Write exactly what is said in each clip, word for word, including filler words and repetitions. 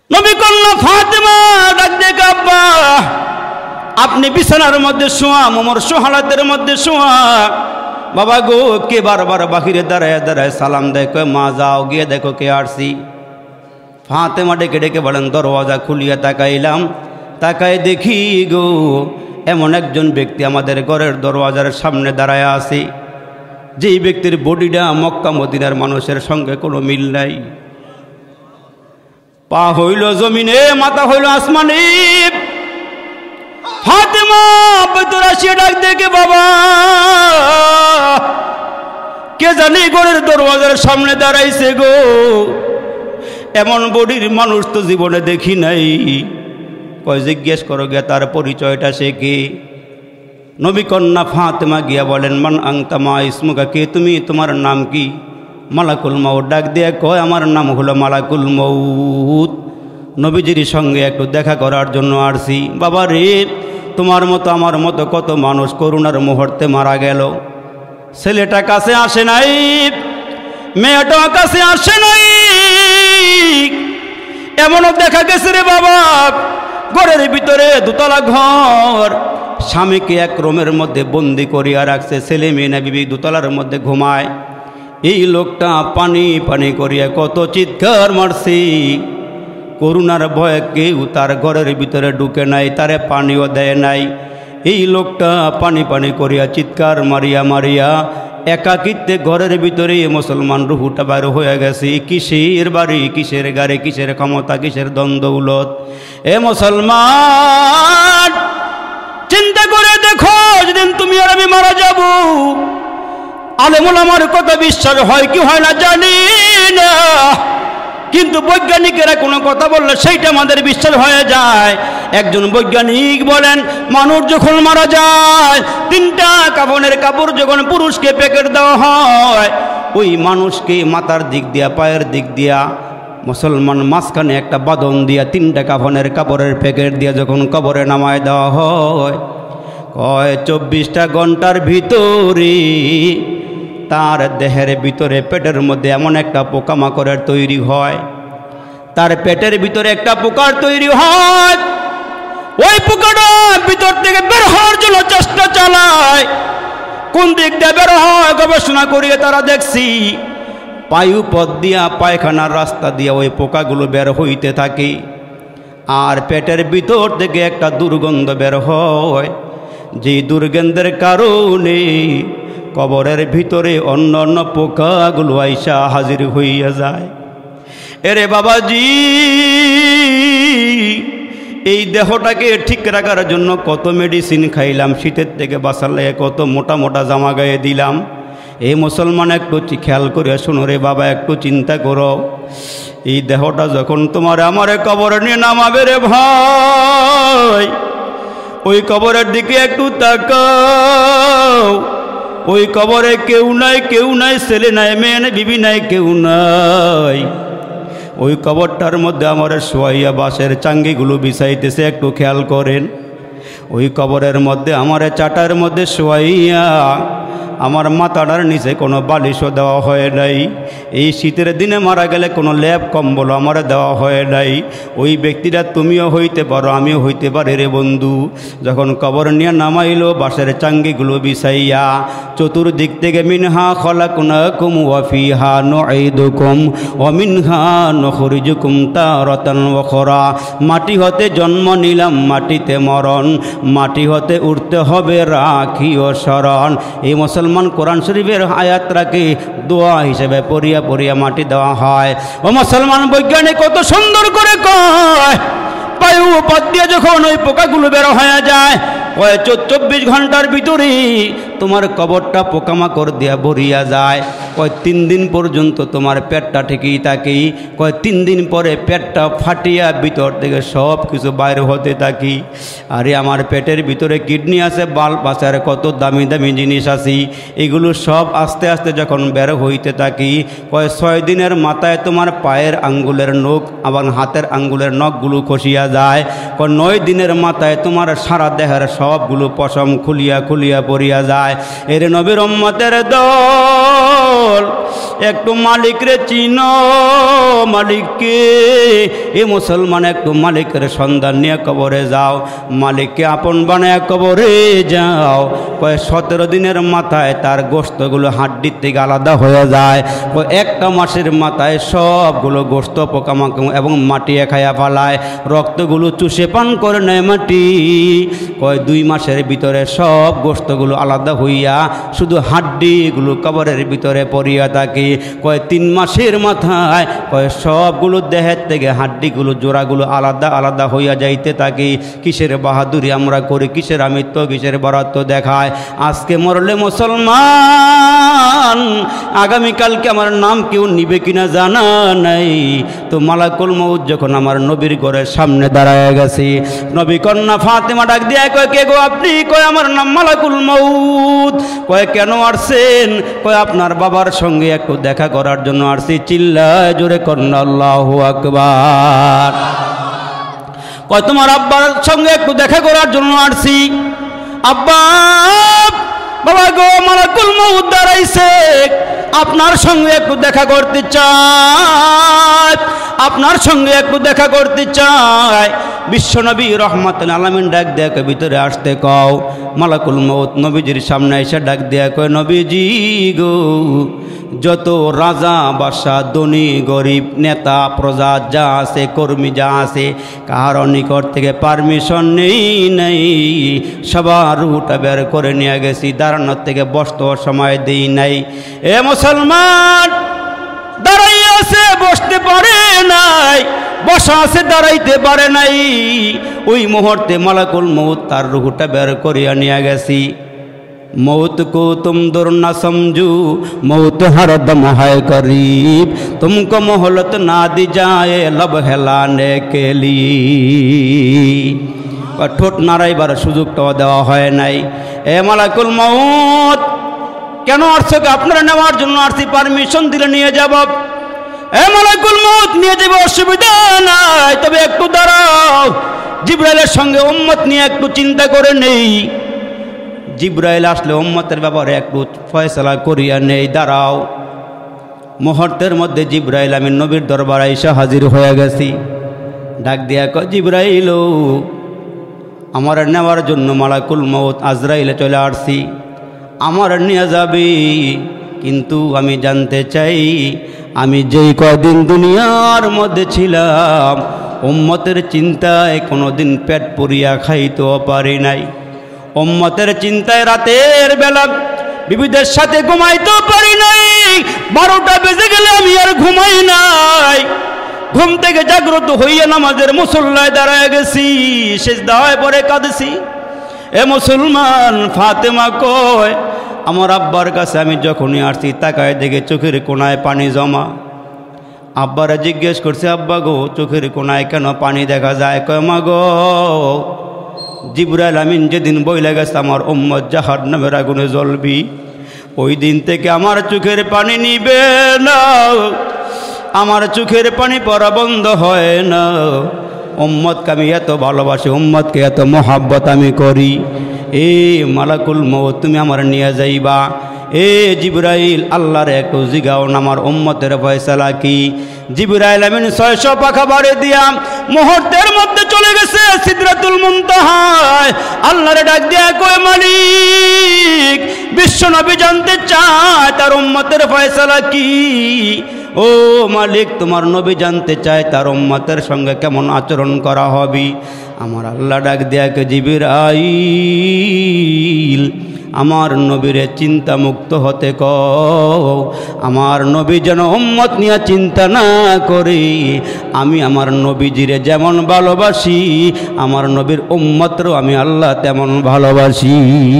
নবী কন্যা ফাতেমা ডাক দেখে আব্বা আপনি বিছানার মধ্যে শোয়া, মুমূর্ষ হালাতের মধ্যে শোয়া। বাবা গো কে বারবার বাহিরে দাঁড়ায় দাঁড়ায় সালাম দেয়, কয় মা যাও গিয়ে দেখো কে আসছি। ফাতেমা ডেকে ডেকে বলেন দরওয়াজা খুলিয়া তাকাইলাম, তাকায় দেখি গো এমন একজন ব্যক্তি আমাদের ঘরের দরওয়াজার সামনে দাঁড়ায় আছে, যেই ব্যক্তির বডিটা মক্কা মদিনার মানুষের সঙ্গে কোনো মিল নাই। পা হইল জমিনে, মাথা হইল আসমানে। ফাতেমা ভিতরে আসিয়া ডাক দেখে বাবা কে জানি ঘরের দরওয়াজার সামনে দাঁড়াইছে গো, এমন বডির মানুষ তো জীবনে দেখি নাই। কয় জিজ্ঞেস করো গিয়া তার পরিচয়টা সে কে। নবী কন্যা ফাতেমা গিয়া বলেন মান আনতা মা ইসমুকা, কে তুমি, তোমার নাম কি? মালাকুল মাউত ডাক দিয়ে কয় আমার নাম হলো মালাকুল মউত, নবীজির সঙ্গে একটু দেখা করার জন্য আসছি। বাবা রে তোমার মতো আমার মতো কত মানুষ করুণার মুহূর্তে মারা গেল। ছেলেটা কাছে আসে নাই, মেয়েটা কাছে আসে নাই, এমনও দেখা গেছে রে বাবা ঘরের ভিতরে দোতলা ঘর, স্বামীকে এক রুমের মধ্যে বন্দি করিয়া রাখছে, ছেলে মেয়ে না বিবি দোতলার মধ্যে ঘুমায়। এই লোকটা পানি পানি করিয়া কত চিৎকার মারছি, করুণার ভয়ে কেউ তার ঘরের ভিতরে ঢুকে নাই, তারে পানিও দেয় নাই। এই লোকটা পানি পানি করিয়া চিৎকার মারিয়া মারিয়া একাকিত্বে ঘরের ভিতরে মুসলমান রুহুটা বাইর হয়ে গেছে। কিসের বাড়ি, কিসের গাড়ি, কিসের ক্ষমতা, কিসের দ্বন্দ্বৌলত। এ মুসলমান চিন্তা করে দেখো, যেদিন তুমি আর আমি মারা যাব, আলেমুল আমার কথা বিশ্বাস হয় কি হয় না জানি না, কিন্তু বৈজ্ঞানিকেরা কোনো কথা বললে সেইটা আমাদের বিশ্বাস হয়ে যায়। একজন বৈজ্ঞানিক বলেন মানুষ যখন মারা যায় তিনটা কাফনের কাপড় যখন পুরুষকে প্যাকেট দেওয়া হয়, ওই মানুষকে মাথার দিক দিয়া পায়ের দিক দিয়া মুসলমান মাঝখানে একটা বাঁধন দিয়া তিনটা কাফনের কাপড়ের প্যাকেট দিয়া যখন কবরে নামায় দেওয়া হয়, কয় চব্বিশটা ঘন্টার ভিতরে তার দেহের ভিতরে পেটের মধ্যে এমন একটা পোকামাকড়ের তৈরি হয়, তার পেটের ভিতরে একটা পোকার তৈরি হয়। ওই পোকাটা ভিতর থেকে বের হওয়ার জন্য চেষ্টা চালায়, কোন দিক দিয়ে বের হয় গবেষণা করিয়ে তারা দেখছি পায়ু পথ দিয়া পায়খানার রাস্তা দিয়া ওই পোকাগুলো বের হইতে থাকে, আর পেটের ভিতর থেকে একটা দুর্গন্ধ বের হয়, যে দুর্গন্ধের কারণে কবরের ভিতরে অন্য অন্য পোকাগুলো আইসা হাজির হইয়া যায়। এরে বাবাজি এই দেহটাকে ঠিক রাখার জন্য কত মেডিসিন খাইলাম, শীতের থেকে বাঁচার লাগে কত মোটা মোটা জামা গায়ে দিলাম। এই মুসলমান একটু খেয়াল করে শোনো রে বাবা, একটু চিন্তা করো, এই দেহটা যখন তোমার আমার কবরে নিয়ে নামাবে রে ভাই, ওই কবরের দিকে একটু তাকাও। ওই কবরে কেউ নাই, কেউ নাই, ছেলে নাই, মেয়ে নাই, বিবি নাই, কেউ নাই। ওই কবরটার মধ্যে আমার শোয়াইয়া বাঁশের চাঙ্গিগুলো বিছাইতেছে, একটু খেয়াল করেন। ওই কবরের মধ্যে আমার চাটার মধ্যে শোয়াইয়া আমার মাথাটার নিচে কোনো বালিশও দেওয়া হয় নাই। এই শীতের দিনে মারা গেলে কোনো ল্যাপ কম্বল আমার দেওয়া হয় নাই। ওই ব্যক্তিটা তুমিও হইতে পারো, আমিও হইতে পারি রে বন্ধু। যখন কবর নিয়ে নামাইলো বাঁশের চাঙ্গিগুলো বিছাইয়া, চতুর্দিক থেকে মিনহা খলাকনাকুম ওয়া ফিহা নুঈদুকুম ওয়া মিনহা নুখরিজুকুম তারাতান উখরা, মাটি হতে জন্ম নিলাম, মাটিতে মরণ, মাটি হতে উঠতে হবে রাখি ও শরণ। এই মুসলমান কোরআন শরীফের আয়াতটাকে দোয়া হিসেবে পড়িয়া পড়িয়া মাটি দেওয়া হয়। ও মুসলমান বৈজ্ঞানিক কত সুন্দর করে কয়, পায়ু পথ দিয়ে যখন ওই পোকাগুলো বের হয়ে যায়, কয় চব্বিশ ঘন্টার ভিতরে তোমার কবরটা পোকামাকড় দিয়া ভরিয়া যায়। কয় তিন দিন পর্যন্ত তোমার পেটটা ঠিকই থাকি, কয় তিন দিন পরে পেটটা ফাটিয়া ভিতর থেকে সব কিছু বাইরে হতে থাকি। আরে আমার পেটের ভিতরে কিডনি আছে, বাল বাসার কত দামি দামি জিনিস আছে, এগুলো সব আস্তে আস্তে যখন বের হইতে থাকি, কয় ছয় দিনের মাথায় তোমার পায়ের আঙ্গুলের নখ আবার হাতের আঙ্গুলের নখগুলো খসিয়া যায়। কয় নয় দিনের মাথায় তোমার সারা দেহের সবগুলো পশম খুলিয়া খুলিয়া পড়িয়া যায়। এর নবীর উম্মতের দল পাগল একটু মালিকরে চিনো মালিককে এ মুসলমান একটু মালিকের সন্ধান নিয়ে কবরে যাও মালিককে আপন বানায় কবরে যাও কয় সতেরো দিনের মাথায় তার গোশতগুলো হাড্ডির থেকে আলাদা হয়ে যায় কয় একটা মাসের মাথায় সবগুলো গোশত পোকামাকড় এবং মাটি খাইয়া ফালায় রক্তগুলো চুষে পান করে নেয় মাটি কয় দুই মাসের ভিতরে সব গোশতগুলো আলাদা হইয়া শুধু হাড্ডিগুলো কবরের ভিতরে পড়িয়া থাকে কয় তিন মাসের মাথায় কয় সবগুলো দেহের থেকে হাড্ডিগুলো জোড়াগুলো আলাদা আলাদা হইয়া যাইতে থাকে কিসের বাহাদুরি আমরা করি কিসের আমিত্ব কিসের বরাত্ব দেখায় আজকে মরলে মুসলমান আগামীকালকে আমার নাম কেউ নিবে কিনা জানা নাই তো মালাকুল মউত যখন আমার নবীর ঘরের সামনে দাঁড়ায় গেছে নবী কন্যা ফাতেমা ডাক দিয়া কয় কে গো আপনি কয় আমার নাম মালাকুল মউত কয় কেন আসছেন কয় আপনার বাবার সঙ্গে একটু দেখা করার জন্য আসছি চিল্লায় জোরে কন্যা আল্লাহু আকবার কয় তোমার আব্বার সঙ্গে একটু দেখা করার জন্য আসছি আব্বা বাবা গো মালাকুল মউত দাঁড়াইছে আপনার সঙ্গে একটু দেখা করতে চায় আপনার সঙ্গে একটু দেখা করতে চায় বিশ্বনবী রহমাতুল আলামিন ডাক দেয়া কয় ভিতরে আসতে কও মালাকুল মউত নবীজির সামনে এসে ডাক দেয়া কয় নবীজি গো যত রাজা বাদশা ধনী গরিব নেতা প্রজা যা আছে কর্মী যা আছে কারো নিকট থেকে পারমিশন নেই নাই সবার রুটা বের করে নিয়ে গেছি দাঁড়ানোর থেকে বসতে সময় দেই নাই এ মুসলমান দাঁড়াইয়া আছে বসতে পারে নাই বসা আছে দাঁড়াইতে পারে নাই ওই মুহূর্তে মালাকুল মউত তার রুহটা বের করিয়া নিয়ে গেছি मौत को तुम दूर न समझो मौत हर दम है करीब तुमको मोहलत ना दी जाए लब हेलाने के लिए ठोट नाराइबार सुযোগটাও দেওয়া হয় নাই এ মালাকুল মউত কেন আসছো আপনারা নেওয়ার জন্য আসছি পারমিশন দিলে নিয়ে যাব এ মালাকুল মউত নিয়ে যাব অসুবিধা নাই তবে একটু দাঁড়াও জিবরাইলের সঙ্গে উম্মত নিয়ে একটু চিন্তা করে নেই জিবরাইল আসলে উম্মতের ব্যাপারে একটু ফয়সালা করিয়া নেই দাঁড়াও মুহূর্তের মধ্যে জিবরাইল আমি নবীর দরবারে এসে হাজির হয়ে গেছি ডাক দিয়া কয় জিবরাইল আমার নেওয়ার জন্য মালাকুল মউত আজরাইলে চলে আসছি আমার নিয়ে যাবি কিন্তু আমি জানতে চাই আমি যেই কদিন দুনিয়ার মধ্যে ছিলাম উম্মতের চিন্তায় কোনোদিন পেট পুরিয়া খাইতেও পারি নাই উম্মতের চিন্তায় রাতের বেলা বিবিদের সাথে ঘুমাইতেও পারি নাই বারোটা বেজে গেলে আমি আর ঘুমাই নাই ঘুম থেকে জাগ্রত হইয়া নামাজের মুসল্লায় দাঁড়ায় গেছি সিজদায় পড়ে কাঁদছি এ মুসলমান ফাতেমা কয় আমার আব্বার কাছে আমি যখনই আসছি তাকায় দেখে চোখের কোনায় পানি জমা আব্বারা জিজ্ঞেস করছে আব্বা গো চোখের কোনায় কেন পানি দেখা যায় কয় মা গো জিবরাইল আমিন যেদিন বইলে গেছে আমার উম্মত জাহান্নামের আগুনে জ্বলবি ওই দিন থেকে আমার চোখের পানি নিবে না আমার চোখের পানি পড়া বন্ধ হয় না উম্মতকে আমি এত ভালোবাসি উম্মতকে এত মোহাব্বত আমি করি এ মালাকুল মউত তুমি আমার নিয়ে যাইবা এ জিবরাইল আল্লাহর একটু জিগাও না আমার উম্মতের ফয়সালা কি জিবরাইল আমিন ছয়শো পাখা বাড়ি দিয়া মুহূর্তের মধ্যে চলে গেছে সিদরাতুল মুনতাহায় আল্লাহরে ডাক দিয়া কয় মালিক বিশ্বনবী জানতে চায় তার উম্মতের ফয়সালা কি ও মালিক তোমার নবী জানতে চায় তার উম্মতের সঙ্গে কেমন আচরণ করা হবে আমার আল্লাহ ডাক দিয়া কে জিবরাইল আমার নবীরে চিন্তা মুক্ত হতে কও আমার নবী যেন উম্মত নিয়ে চিন্তা না করে আমি আমার নবীজিরে যেমন ভালোবাসি আমার নবীর উম্মতরও আমি আল্লাহ তেমন ভালোবাসি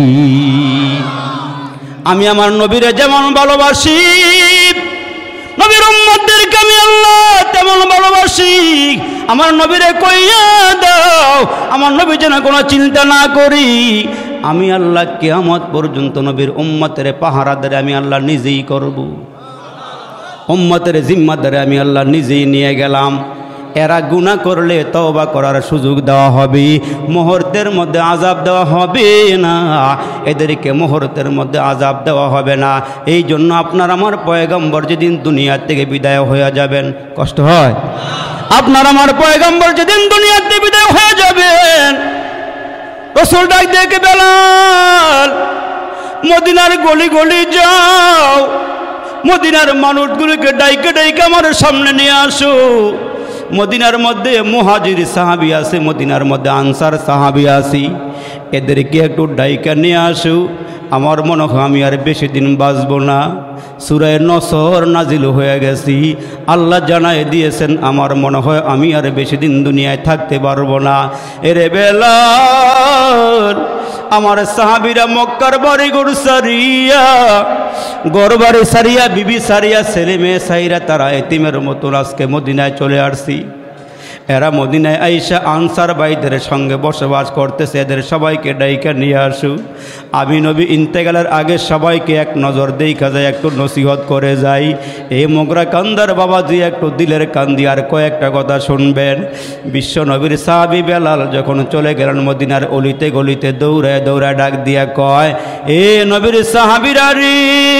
আমি আমার নবীরে যেমন ভালোবাসি নবীর উম্মতদেরকে আমি আল্লাহ তেমন ভালোবাসি আমার নবীরে কইয়া দাও আমার নবী যেন কোনো চিন্তা না করি আমি আল্লাহ কিয়ামত পর্যন্ত নবীর উম্মতের পাহারাদারে আমি আল্লাহ নিজেই করব উম্মতের জিম্মাদারে আমি আল্লাহ নিজেই নিয়ে গেলাম এরা গুনাহ করলে তওবা করার সুযোগ দেওয়া হবে, মুহূর্তের মধ্যে আযাব দেওয়া হবে না, এদেরকে মুহূর্তের মধ্যে আযাব দেওয়া হবে না। এই জন্য আপনার আমার পয়গম্বর যেদিন দুনিয়া থেকে বিদায় হয়ে যাবেন, কষ্ট হয়? আপনার আমার পয়গম্বর যেদিন দুনিয়া থেকে বিদায় হয়ে যাবেন, রাসূল ডাক দেখে বেলাল মদিনার গলি গলি যাও, মদিনার মানুষগুলোকে ডাইকে ডাইকে আমার সামনে নিয়ে আসো। মদিনার মধ্যে মুহাজির সাহাবী আছে, মদিনার মধ্যে আনসার সাহাবী আছে, এদেরকে একটু ডাইকা নিয়ে আসো। আমার মনে হয় আমি আর বেশি দিন বাঁচব না। সূরা নসর নাজিল হয়ে গেছি, আল্লাহ জানায় দিয়েছেন আমার মনে হয় আমি আর বেশি দিন দুনিয়ায় থাকতে পারবো না। এরে বেলাল, আমার সাহাবীরা মক্কার বাড়ি ঘর সারিয়া, ঘর বাড়ি সারিয়া, বিবি সারিয়া, ছেলে মেয়ে সাইরা তারা এতিমের মতন আজকে মদিনায় চলে আসছি। এরা মদিনায় আইসা আনসার ভাইদের সঙ্গে বসবাস করতেছে, এদের সবাইকে ডাইকা নিয়ে আসু। আমি নবী ইন্তেকালের আগে সবাইকে এক নজর দেখা যায়, একটু নসিহত করে যাই। এই মোগরা কান্দার বাবাজি একটু দিলের কান্দি আর কয়েকটা কথা শুনবেন। বিশ্ব নবীর সাহাবী বেলাল যখন চলে গেলেন মদিনার অলিতে গলিতে দৌড়ায় দৌড়ায় ডাক দিয়া কয়, এ নবীর সাহাবীরা রে,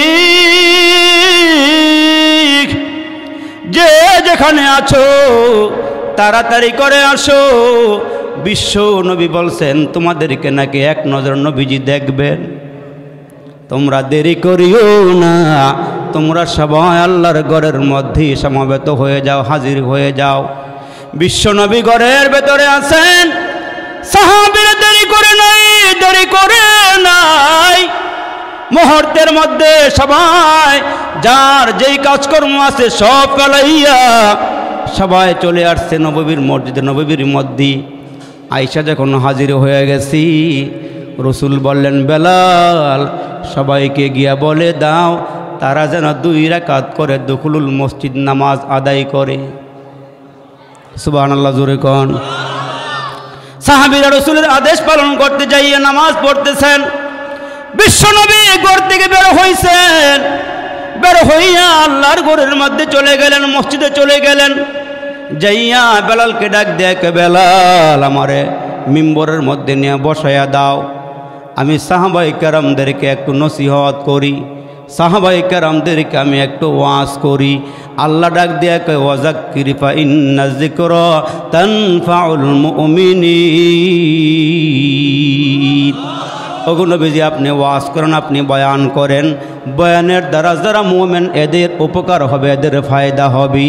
যে যেখানে আছো তাড়াতাড়ি করে আসো। বিশ্ব নবী বলছেন তোমাদেরকে নাকি এক নজর নবীজি দেখবেন, তোমরা দেরি করিও না, তোমরা সবাই আল্লাহর ঘরের মধ্যে সমবেত হয়ে যাও, হাজির হয়ে যাও। বিশ্ব নবী ঘরের ভেতরে আছেন, সাহাবীরা দেরি করে নাই, দেরি করে নাই, মুহূর্তের মধ্যে সবাই যার যেই কাজকর্ম আছে সব ফেলাইয়া সবাই চলে আসছে নববীর মসজিদে নববীর মধ্যে। আয়েশা যখন হাজির হয়ে গেছি, রসুল বললেন বেলাল সবাইকে গিয়া বলে দাও তারা যেন দুই রাকাত করে দুখুলুল মসজিদ নামাজ আদায় করে। সুবহানাল্লাহ, জোরে কোন। সাহাবীরা রসুলের আদেশ পালন করতে যাইয়ে নামাজ পড়তেছেন। বিশ্বনবী ঘর থেকে বের হইছেন, বের হইয়া আল্লাহর ঘরের মধ্যে চলে গেলেন, মসজিদে চলে গেলেন। যাইয়া বেলালকে ডাক দেয়, বেলাল আমারে মিম্বরের মধ্যে নিয়ে বসাইয়া দাও, আমি সাহাবায়ে কেরামদেরকে একটু নসিহত করি, সাহাবায়ে কেরামদেরকে আমি একটু ওয়াজ করি। আল্লাহ ডাক দেয়া কয়, ওয়াযাক্কির ফা ইন্না যিকরা তানফাউল মুমিনিন। ওগো নবীজি আপনি ওয়াজ করেন, আপনি বয়ান করেন, বয়ানের দ্বারা যারা মুমিন এদের উপকার হবে, এদের ফায়দা হবে।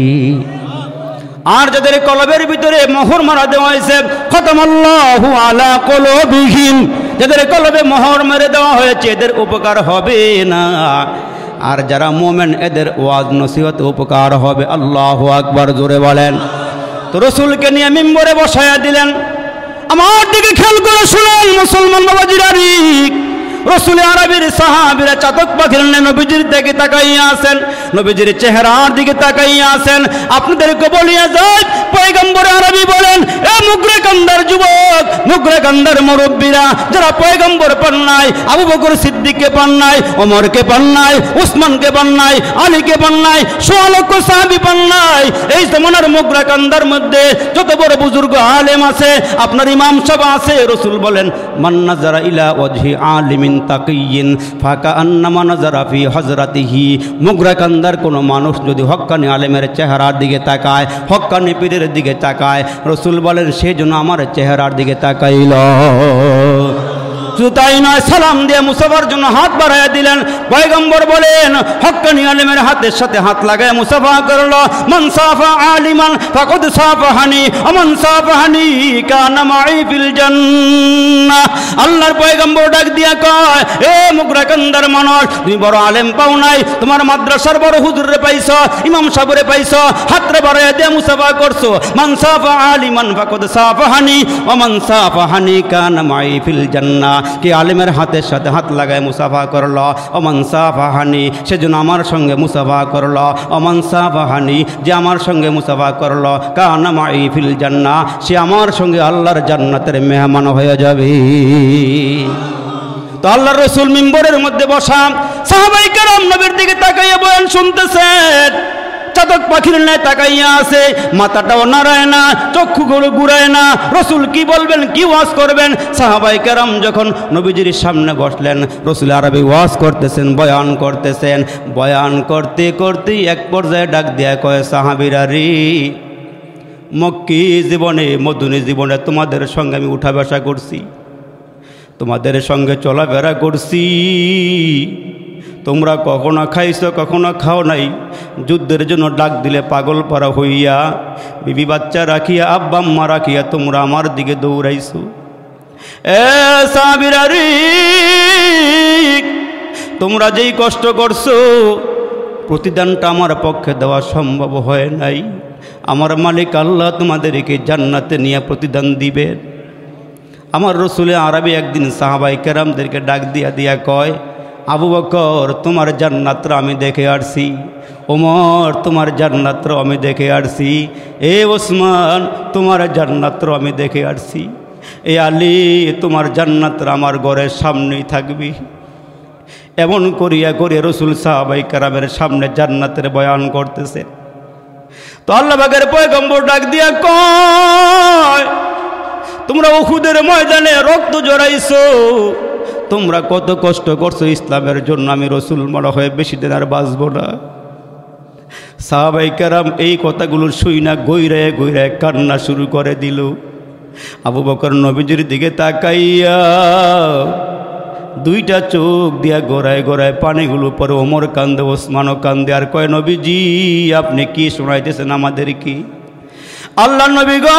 আর যাদের কলবের ভিতরে মোহর মারা দেওয়া হয়েছে, খতামাল্লাহু আলা কুলুবিহিম, যাদের কলবে মোহর মেরে দেওয়া হয়েছে এদের উপকার হবে না। আর যারা মুমিন এদের ওয়াজ নসিহত উপকার হবে। আল্লাহু আকবার, জোরে বলেন। তো রসুলকে নিয়ে মিম্বরে বসায়া দিলেন। আমার দিকে খেয়াল করে শুনেন মুসলমান বাবাজিরা, রসুল আরবির সাহাবীরা চাতক পাখির নবীজির দিকে তাকাইয়া আছেন, নবীজির চেহারার দিকে তাকাইয়া আছেন। আপনাদেরকে বলিয়া যায়, পয়গম্বর আরবি বলেন, এ মুগরে কান্দার যুবক, মুগরে কান্দার মুরব্বীরা, যারা পয়গম্বর পান নাই, আবু বকর সিদ্দিককে পান নাই, ওমরকে পান নাই, উসমানকে পান নাই, আলীকে পান নাই, সোয়া লক্ষ সাহাবী পান নাই, এই জমানার মুগরা কান্দার মধ্যে যত বড় বুজুর্গ আলেম আছে, আপনার ইমাম সাহেব আছে, রসুল বলেন, মান নাযারা ইলা ওয়াজহি আলিমিন তাকিয়িন ফাকান্নামা নাযারা ফি হযরাতিহি। মুগরা কান্দার কোনো মানুষ যদি হক্কানি আলেমের চেহারার দিকে তাকায়, হক্কানি পীরের দিকে তাকায়, রসুল বলেন সেজন্য আমার চেহারার দিকে তাকাইল। শুধু তাই নয়, সালাম দিয়ে মুসাফার জন্য হাত বাড়াইয়া দিলেন। পয়গম্বর বলেন, হক্কানি আলেমের হাতের সাথে হাত লাগায় মুসাফা করলো। মান সাফা আলিমান ফাকাদ সাফাহানি ওয়া মান সাফাহানি কানা মাই ফিল জান্নাহ। আল্লাহর পয়গম্বর ডাক দিয়া কয়, এ মুগরা কান্দার মানুষ, তুমি বড় আলেম পাও নাই, তোমার মাদ্রাসার বড় হুজুরে পাইছো, ইমাম সাহেবরে পাইছো, হাতরে বাড়াইয়া দিয়ে মুসাফা করছো। মান সাফা আলিমান ফাকাদ সাফাহানি ওয়া মান সাফাহানি কানা মাই ফিল জান্নাহ। কি আলেমের হাতের সাথে হাত লাগায় মুসাফা করলো, ওমান সাফাহানি, সেজন্য আমার সঙ্গে মুসাফা করলো। ওমান সাফাহানি, যে আমার সঙ্গে মুসাফা করলো, কানা মাই ফিল জান্নাহ, সে আমার সঙ্গে আল্লাহর জান্নাতের মেহমান হয়ে যাবে। তো আল্লাহর রাসূল মিম্বরের মধ্যে বসা, সাহাবায়ে কেরাম নবীর দিকে তাকাইয়া বয়ান শুনতেছেন। চাতক পাখির ন্যায় তাকাইয়া আছে, মাথাটাও নাড়ায় না, চক্ষুগুলো ঘুরায় না। রসুল কি বলবেন, কি ওয়াজ করবেন? সাহাবায়ে কেরাম যখন নবীজির সামনে বসলেন, রসুল আরবি ওয়াজ করতেছেন, বয়ান করতেছেন। বয়ান করতে করতেই এক পর্যায়ে ডাক দেয়া কয়, সাহাবীরা রে, মক্কি জীবনে মদনী জীবনে তোমাদের সঙ্গে আমি উঠা বসা করছি, তোমাদের সঙ্গে চলাফেরা করছি, তোমরা কখনো খাইছো কখনো খাও নাই। যুদ্ধের জন্য ডাক দিলে পাগল পারা হইয়া, বিবি বাচ্চা রাখিয়া, আব্বা আম্মা রাখিয়া তোমরা আমার দিকে দৌড়াইছো। এ সাহাবীরা রে, তোমরা যেই কষ্ট করছো প্রতিদানটা আমার পক্ষে দেওয়া সম্ভব হয় নাই। আমার মালিক আল্লাহ তোমাদেরকে জান্নাতে নিয়ে প্রতিদান দিবেন। আমার রসুলে আরবি একদিন সাহাবায়ে কেরামদেরকে ডাক দিয়া দিয়া কয়, আবু বকর তোমার জান্নাতরা আমি দেখে আসছি, ওমর তোমার জান্নাতরা আমি দেখে আসছি, এ ওসমান তোমার জান্নাতরা আমি দেখে আসছি, এ আলী তোমার জান্নাতরা আমার ঘরের সামনেই থাকবি। এমন করিয়া করে রসুল সাহাবায়ে কেরামের সামনে জান্নাতের বয়ান করতেছে। তো আল্লাহ পাকের পয়গম্বর ডাক দিয়া কয়, তোমরা উহুদের ময়দানে রক্ত জড়াইছো, তোমরা কত কষ্ট করছো ইসলামের জন্য, আমি রসুল মনে হয় বেশি দিন আর বাঁচব না। সাহাবায়ে কেরাম এই কথাগুলো শুই না গৈরায় গৈরায় কান্না শুরু করে দিল। আবু বকর নবীজির দিকে তাকাইয়া দুইটা চোখ দিয়া গোড়ায় গোড়ায় পানিগুলো পরে ওমর কান্দে, ওসমানও কান্দে, আর কয়, নবীজি আপনি কি শোনাইতেছেন আমাদের? কি আল্লাহ নবী গো,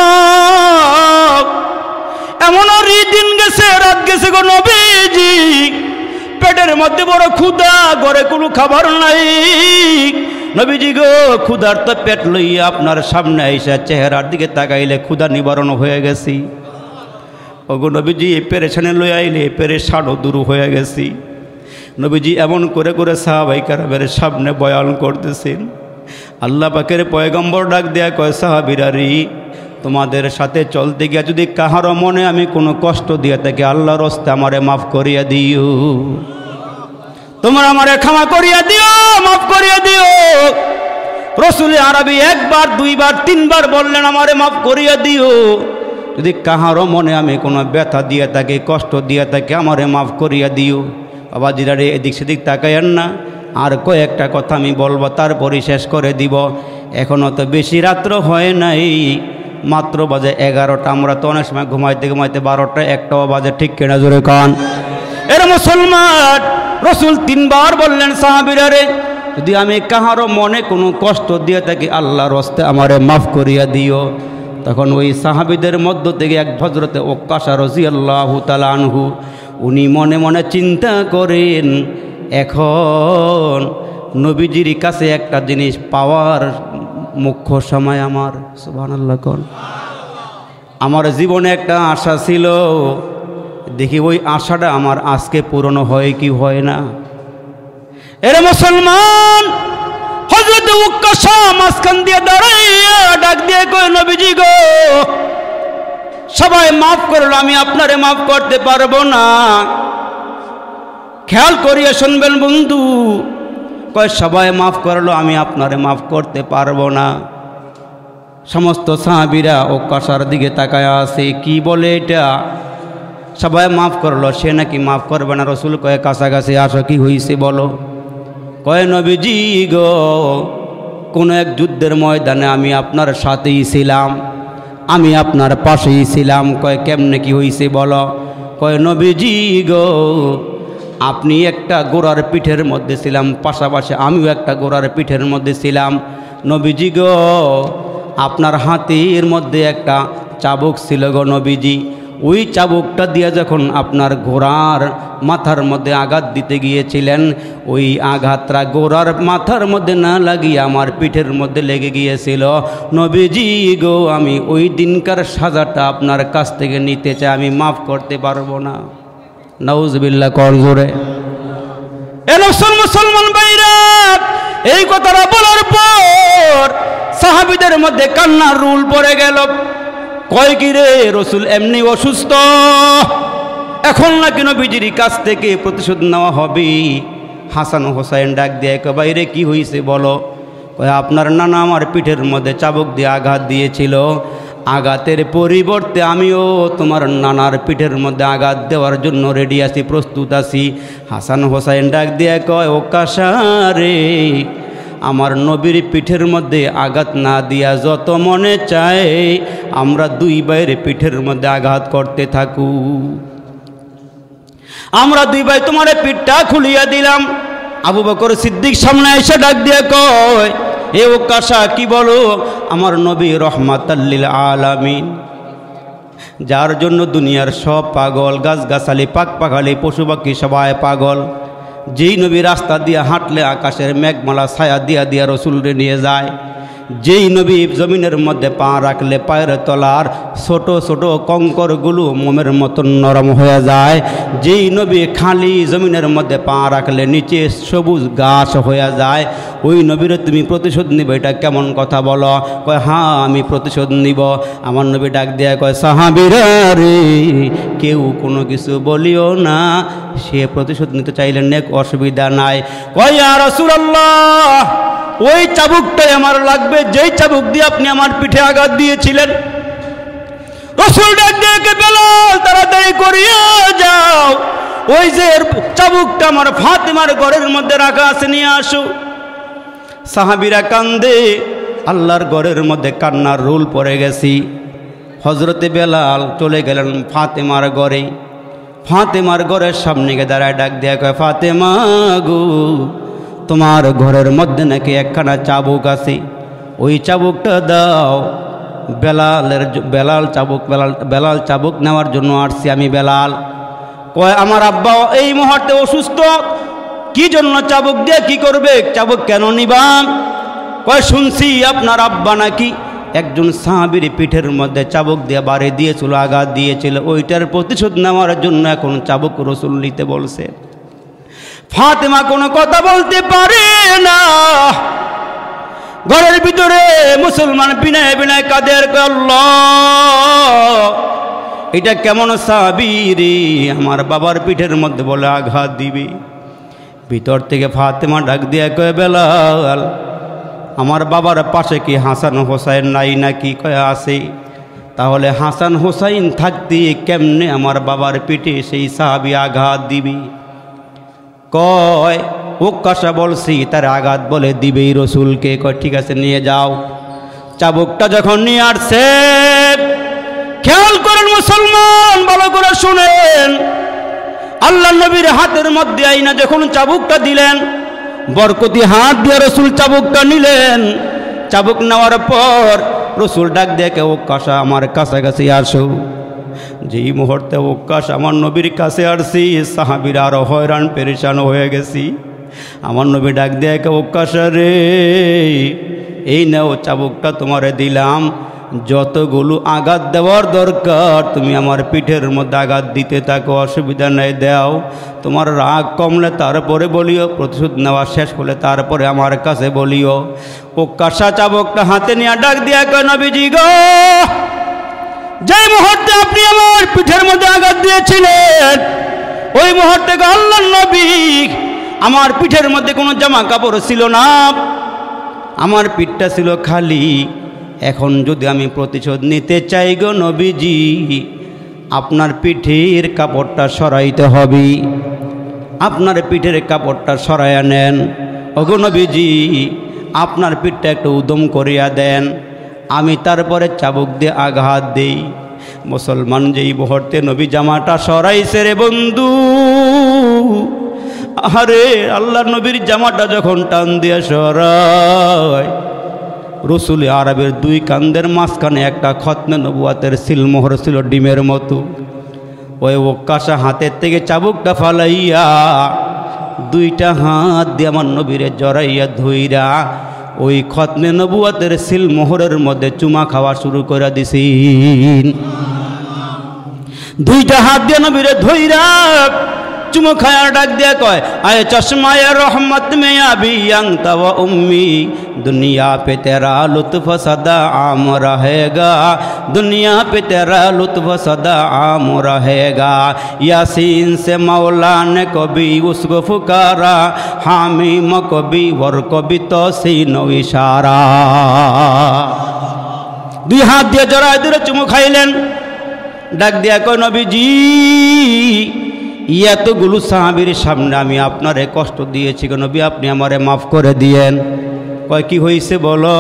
এমন দিন গেছে, রাত গেছে গো নবীজি, পেটের মধ্যে বড় ক্ষুধা, ঘরে কোনো খাবার নাই। নবীজি গো, ক্ষুধার তো পেট লইয়া আপনার সামনে আইসা চেহারার দিকে তাকাইলে ক্ষুধা নিবারণ হয়ে গেছি। ওগো নবীজি, এই পেরেশানে লই আইলে পেরেশানও দূর হয়ে গেছি। নবীজি এমন করে করে সাহাবায়ে কেরামের সামনে বয়ান করতেছেন। আল্লাহ পাকের পয়গম্বর ডাক দেয়া কয়, সাহাবীরা রে, তোমাদের সাথে চলতে গিয়া যদি কাহারও মনে আমি কোনো কষ্ট দিয়ে থাকি, আল্লাহর রাস্তে আমারে মাফ করিয়া দিও, তোমরা আমারে ক্ষমা করিয়া দিও, মাফ করিয়া দিও। রসুল আরবি একবার দুইবার তিনবার বললেন, আমারে মাফ করিয়া দিও। যদি কাহারও মনে আমি কোনো ব্যথা দিয়ে থাকি, কষ্ট দিয়ে থাকি, আমারে মাফ করিয়া দিও। বাবাজিরা রে, এদিক সেদিক তাকাইয়েন না, আর কয়েকটা কথা আমি বলবো, তারপরই শেষ করে দিব। এখনও তো বেশি রাত্র হয় নাই, মাত্র বাজে এগারোটা। আমরা তো অনেক সময় ঘুমাইতে ঘুমাইতে বারোটা একটাও বাজে, ঠিক কেনা জোরে কান। এর মুসলমান রসুল তিনবার বললেন, সাহাবীরা রে, যদি আমি কাহারও মনে কোনো কষ্ট দিয়ে থাকি, আল্লাহর রাস্তে আমারে মাফ করিয়া দিও। তখন ওই সাহাবীদের মধ্য থেকে এক হযরতে ওক্কাশা রাদিয়াল্লাহু তাআলা আনহু, উনি মনে মনে চিন্তা করেন, এখন নবীজির কাছে একটা জিনিস পাওয়ার মুখ্য সময় আমার। সুবহানাল্লাহ কোন। আমার জীবনে একটা আশা ছিল, দেখি ওই আশাটা আমার আজকে পূরণ হয় কি হয় না। এর মুসলমান হযরত ওক্কাশা মাঝখান দিয়ে দাঁড়াইয়া ডাক দিয়ে কয়, নবীজি গো, সবাই মাফ করলো, আমি আপনারে মাফ করতে পারবো না। খেয়াল করিয়া শুনবেন বন্ধু, কয় সবাই মাফ করলো, আমি আপনারে মাফ করতে পারবো না। সমস্ত সাহাবীরা ওক্কাশার দিকে তাকায় আছে, কি বলে এটা? সবাই মাফ করলো, সে নাকি মাফ করবে না। রসুল কয়ে, কাছাকাছি আসো, কি হয়েছে বলো? কয়, নবীজি গো, কোনো এক যুদ্ধের ময়দানে আমি আপনার সাথেই ছিলাম, আমি আপনার পাশেই ছিলাম। কয়, কেমনে কি হয়েছে বলো? কয়, নবীজি গো, আপনি একটা গোড়ার পিঠের মধ্যে ছিলাম, পাশাপাশি আমিও একটা গোড়ার পিঠের মধ্যে ছিলাম। নবীজি গো, আপনার হাতের মধ্যে একটা চাবুক ছিল গো নবীজি। ওই চাবুকটা দিয়ে যখন আপনার ঘোড়ার মাথার মধ্যে আঘাত দিতে গিয়েছিলেন, ওই আঘাতটা ঘোড়ার মাথার মধ্যে না লাগিয়ে আমার পিঠের মধ্যে লেগে গিয়েছিল। নবীজি গো, আমি ওই দিনকার সাজাটা আপনার কাছ থেকে নিতে চাই, আমি মাফ করতে পারবো না। নাউজুবিল্লাহ কর জোরে। মুসলমান ভাইরা, এই কথাটা বলার পর সাহাবীদের মধ্যে কান্নার রুল পড়ে গেল। কয়, কি রে রসুল এমনি অসুস্থ, এখন নাকি নবীজির কাছ থেকে প্রতিশোধ নেওয়া হবে। হাসান হোসাইন ডাক দিয়ে কয়, বাইরে কি হয়েছে বলো? কয় আপনার নানা আমার পিঠের মধ্যে চাবুক দিয়ে আঘাত দিয়েছিল, আঘাতের পরিবর্তে আমিও তোমার নানার পিঠের মধ্যে আঘাত দেওয়ার জন্য রেডি আছি, প্রস্তুত আছি। হাসান হোসাইন ডাক দিয়ে কয় ও কাশারে, আমার নবীর পিঠের মধ্যে আঘাত না দিয়া যত মনে চায় আমরা দুই ভাইয়ের পিঠের মধ্যে আঘাত করতে থাকু, আমরা দুই ভাই তোমার পিঠটা খুলিয়া দিলাম। আবু বকর সিদ্দিক সামনে এসে ডাক দিয়ে কয় এ ও কাশা কি বলো? আমার নবী রহমাতাল লিল আলামিন, যার জন্য দুনিয়ার সব পাগল, গাছগাছালি পাক পাখালি পশু পাখি সবাই পাগল, যেই নবী রাস্তা দিয়ে হাঁটলে আকাশের মেঘমালা ছায়া দিয়া দিয়া রসুলরে নিয়ে যায়, যেই নবী জমিনের মধ্যে পা রাখলে পায়ের তলার ছোট ছোট কঙ্করগুলো মোমের মতন নরম হয়ে যায়, যেই নবী খালি জমিনের মধ্যে পা রাখলে নিচে সবুজ ঘাস হয়ে যায়, ওই নবীরে তুমি প্রতিশোধ নিবে, এটা কেমন কথা বলো? কয় হ্যাঁ আমি প্রতিশোধ নিব। আমার নবী ডাক দেয়া কয় সাহাবীরা রে, কেউ কোনো কিছু বলিও না, সে প্রতিশোধ নিতে চাইলে নেক, অসুবিধা নাই। কয় ইয়া রাসূলুল্লাহ, ওই চাবুকটাই আমার লাগবে যেই চাবুক দিয়ে আপনি আমার পিঠে আঘাত দিয়েছিলেন। রাসূল ডাক দিয়ে বেলাল তাড়াতাড়ি করিয়া যাও, ওই যে চাবুকটা আমার ফাতেমার ঘরের মধ্যে রাখা আছে নিয়ে আসো। সাহাবীরা কান্দে, আল্লাহর ঘরের মধ্যে কান্নার রোল পড়ে গেছি। হযরতে বেলাল চলে গেলেন ফাতেমার ঘরে, ফাতেমার ঘরের সামনে গিয়ে দাঁড়ায় ডাক দেয়া কয় ফাতেমা গো, তোমার ঘরের মধ্যে নাকি একখানা চাবুক আছে, ওই চাবুকটা দাও। বেলালের বেলাল চাবুক বেলাল বেলাল চাবুক নেওয়ার জন্য আসছি আমি। বেলাল কয় আমার আব্বা এই মুহূর্তে অসুস্থ, কি জন্য চাবুক দিয়ে কি করবে? চাবুক কেন নিবাম? কয় শুনছি আপনার আব্বা নাকি একজন সাহাবীর পিঠের মধ্যে চাবুক দিয়ে বাড়ি দিয়েছিল, আঘাত দিয়েছিল, ওইটার প্রতিশোধ নেওয়ার জন্য এখন চাবুক রসুল নিতে বলছে। ফাতেমা কোনো কথা বলতে পারে না, ঘরের ভিতরে মুসলমান বিনায় বিনায় কাদের আল্লাহ, এটা কেমন সাহাবী রে, আমার বাবার পিঠের মধ্যে বলে আঘাত দিবে। ভিতর থেকে ফাতেমা ডাক দিয়ে কয় বেলাল, আমার বাবার পাশে কি হাসান হোসাইন নাই নাকি? কয় আছে। তাহলে হাসান হোসাইন থাকতে কেমনে আমার বাবার পিঠে সেই সাহাবী আঘাত দিবে? কয় ও কাশা বলছি তার আঘাত বলে দিবেই রসুলকে। কয় ঠিক আছে নিয়ে যাও। চাবুকটা যখন নিয়ে আসছে, খেয়াল করেন মুসলমান, ভালো করে শুনেন, আল্লাহ নবীর হাতের মধ্যে আইনা যখন চাবুকটা দিলেন, বরকতি হাত দিয়ে রসুল চাবুকটা নিলেন। চাবুক নেওয়ার পর রসুল ডাক দেখে ও কাশা আমার কাছাকাছি আসো। যেই মুহূর্তে ও কাশা আমার নবীর কাছে আসছি, সাহাবীরা আরো হয়রান পেরেশান হয়ে গেছি। আমার নবী ডাক দেখে ও কাশা রে, এই নাও চাবুকটা তোমারে দিলাম, যতগুলো আঘাত দেওয়ার দরকার তুমি আমার পিঠের মধ্যে আঘাত দিতে থাকো, অসুবিধা নেই, দাও। তোমার রাগ কমলে তারপরে বলিও, প্রতিশোধ নেওয়া শেষ হলে তারপরে আমার কাছে বলিও। ও কাশা চাবুকটা হাতে নিয়ে ডাক দিয়া কয় নবীজি গো, যে মুহূর্তে আপনি আমার পিঠের মধ্যে আঘাত দিয়েছিলেন, ওই মুহূর্তে আল্লাহর নবী আমার পিঠের মধ্যে কোনো জামা কাপড় ছিল না, আমার পিঠটা ছিল খালি। এখন যদি আমি প্রতিশোধ নিতে চাই গো নবীজি, আপনার পিঠের কাপড়টা সরাইতে হবে, আপনার পিঠের কাপড়টা সরাইয়া নেন। ওগো নবীজি, আপনার পিঠটা একটু উদম করিয়া দেন, আমি তারপরে চাবুক দিয়ে আঘাত দেই। মুসলমান যেই মুহূর্তে নবী জামাটা সরাইছে রে বন্ধু, আরে আল্লাহ নবীর জামাটা যখন টান দিয়ে সরায়, রসুল আরবের দুই কান্দের মাঝখানে একটা খতনে নবুয়াতের সিলমোহর ছিল ডিমের মতো। ওই ওকাশা হাতের থেকে চাবুকটা ফালাইয়া দুইটা হাত দিয়ে আমার নবীরে জড়াইয়া ধইরা ওই খতনে নবুয়াতের সিলমোহরের মধ্যে চুমা খাওয়া শুরু করে দিছেন। দুইটা হাত দিয়ে নবীরে ধইরা চুমু খায়ার ডাক দিয়া কয় আয় চশমায়ে রহমত মে আবি আনতা ওয়া উম্মি दुनिया पे तेरा लुत्फ सदा आम रहेगा दुनिया पे तेरा लुत्फ सदा आम रहेगा यासीन से मौला ने कभी उसको पुकारा हामीम कभी वर कभी तौसीन इशारा दुई हाथ दिए जराय दिले चुमु खाइलेन डाक दिया कय नबीजी এতগুলো সাহাবীর সামনে আমি আপনারে কষ্ট দিয়েছি গো নবী আপনি আমারে মাফ করে দিয়েন কয় কি হইছে বলো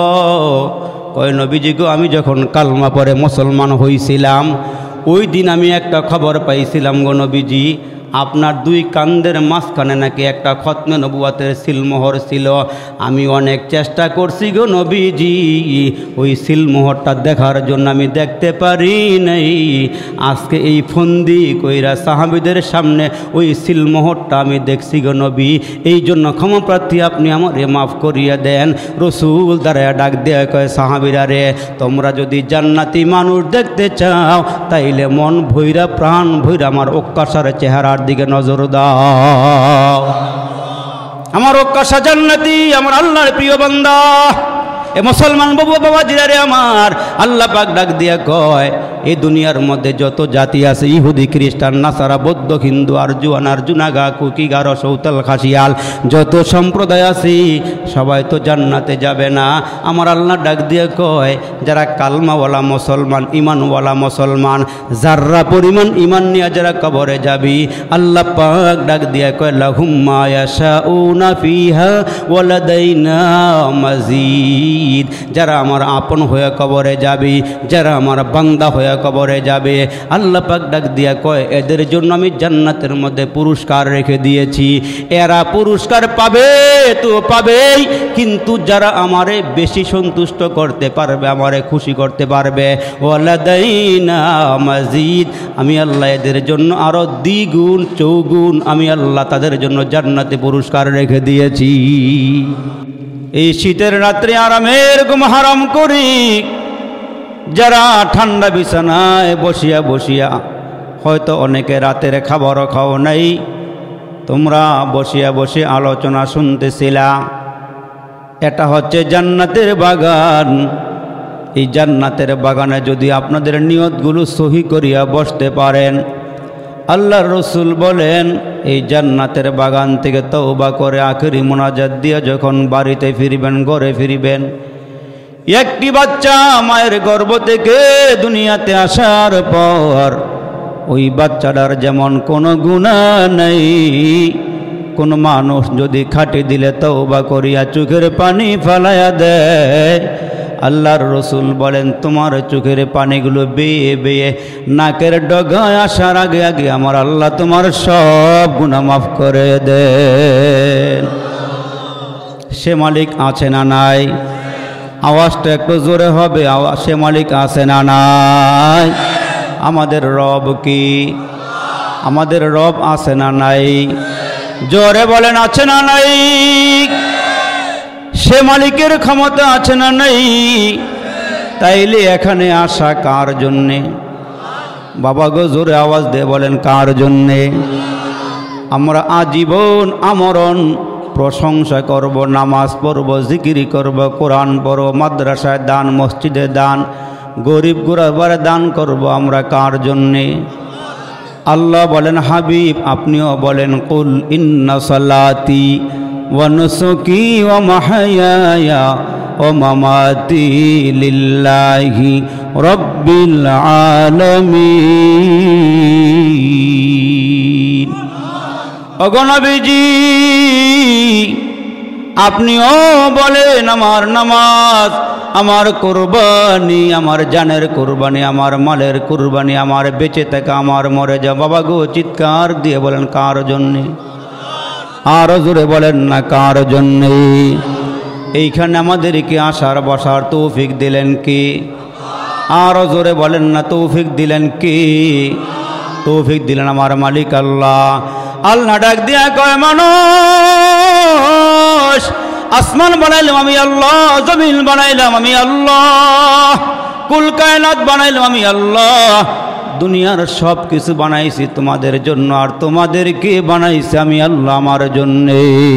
কয় নবীজি গো আমি যখন কালমা পড়ে মুসলমান হইছিলাম ওই দিন আমি একটা খবর পাইছিলাম গো নবীজি আপনার দুই কান্দের মাঝখানে নাকি একটা খতমে নবুয়াতের সিলমোহর ছিল আমি অনেক চেষ্টা করছি গো নবীজি ওই সিলমোহরটা দেখার জন্য আমি দেখতে পারি নাই আজকে এই ফন্দি কইরা সাহাবীদের সামনে ওই সিলমোহরটা আমি দেখছি গো নবী এই জন্য ক্ষমা প্রার্থী আপনি আমারে মাফ করিয়া দেন রসুল দাঁড়ায় ডাক দেয়া কয় সাহাবীরা রে তোমরা যদি জান্নাতি মানুষ দেখতে চাও তাইলে মন ভৈরা প্রাণ ভৈরা আমার ওক্কাসার চেহারা দিকে নজর দাও আমার ওক্কাসা জান্নাতি আমার আল্লাহর প্রিয় বান্দা এ মুসলমান বাবু বাবা জিরারে আমার আল্লাহ পাক ডাক দিয়া কয় এই দুনিয়ার মধ্যে যত জাতি আছে ইহুদি খ্রিস্টান নাসারা বৌদ্ধ হিন্দু আরজুয়ান আরজুনাগা কুকিগা রসৌতাল খাসিয়াল যত সম্প্রদায় আছে সবাই তো জান্নাতে যাবে না আমার আল্লাহ ডাক দিয়ে কয় যারা কালমাওয়ালা মুসলমান ইমানওয়ালা মুসলমান যারা পরিমাণ ইমান নিয়ে যারা কবরে যাবি আল্লাহ পাক ডাক দিয়ে কয় লাহুম মা ইয়াশাউনা ফিহা ওয়া লাদাইনা মাজিদ যারা আমার আপন হয়ে কবরে যাবি যারা আমার বান্দা হয়ে কবরে যাবে আল্লাহ পাক ডাক দিয়া কয় এদের জন্য আমি জান্নাতের মধ্যে পুরস্কার রেখে দিয়েছি এরা পুরস্কার পাবে তো পাবেই কিন্তু যারা আমারে বেশি সন্তুষ্ট করতে পারবে আমারে খুশি করতে পারবে ওয়ালাদাইনা মাজিদ আমি আল্লাহ এদের জন্য আরো দ্বিগুণ চৌগুণ আমি আল্লাহ তাদের জন্য জান্নাতে পুরস্কার রেখে দিয়েছি এই শীতের রাত্রে আরামের ঘুম হারাম করি যারা ঠান্ডা বিছানায় বসিয়া বসিয়া হয়তো অনেকে রাতের খাবারও খাও নাই তোমরা বসিয়া বসে আলোচনা শুনতেছিলা এটা হচ্ছে জান্নাতের বাগান এই জান্নাতের বাগানে যদি আপনাদের নিয়তগুলো সহি করিয়া বসতে পারেন আল্লাহর রসুল বলেন এই জান্নাতের বাগান থেকে তওবা করে আখেরি মোনাজাত দিয়ে যখন বাড়িতে ফিরবেন ঘরে ফিরবেন একটি বাচ্চা মায়ের গর্ভ থেকে দুনিয়াতে আসার পর ওই বাচ্চাটার যেমন কোনো গুনাহ নেই কোন মানুষ যদি খাটি দিলে তওবা করিয়া চোখের পানি ফালাইয়া দেয় আল্লাহর রসুল বলেন তোমার চোখের পানিগুলো বেয়ে বেয়ে নাকের ডগায় আসার আগে আগে আমার আল্লাহ তোমার সব গুনাহ মাফ করে দেন সে মালিক আছে না নাই আওয়াজটা একটু জোরে হবে আওয়াজ সে মালিক আছে না নাই আমাদের রব কি আমাদের রব আছে না নাই জোরে বলেন আছে না নাই সে মালিকের ক্ষমতা আছে না নাই তাইলে এখানে আসা কার জন্যে বাবা গো জোরে আওয়াজ দিয়ে বলেন কার জন্যে আমরা আজীবন আমরণ প্রশংসা করব নামাজ পড়ব জিকিরি করব কোরআন পড়ব মাদ্রাসায় দান মসজিদে দান গরিব গুরবারে দান করব আমরা কার জন্যে আল্লাহ বলেন হাবিব আপনিও বলেন কুল ইন্না সালাতি ওয়া নুসুকি ওয়া মাহইয়ায়া ওয়া মামাতি লিল্লাহি রাব্বিল আলামিন ওগো নবীজি আপনিও বলেন আমার নামাজ আমার কুরবানি আমার জানের কুরবানি আমার মালের কুরবানি আমার বেঁচে থাকা আমার মরে যা বাবা গো চিৎকার দিয়ে বলেন কার জন্যে আরো জোরে বলেন না কার জন্যে এইখানে আমাদেরকে আসার বসার তৌফিক দিলেন কি আরো জোরে বলেন না তৌফিক দিলেন কি তৌফিক দিলেন আমার মালিক আল্লাহ আল্লাহ ডাক দিয়া কয় মানুষ আসমান বানাইলাম আমি আল্লাহ জমিন বানাইলাম আমি আল্লাহ কুল কায়নাত বানাইলাম আমি আল্লাহ দুনিয়ার সব কিছু বানাইছি তোমাদের জন্য, আর তোমাদেরকে বানাইছি আমি আল্লাহ আমার জন্যে।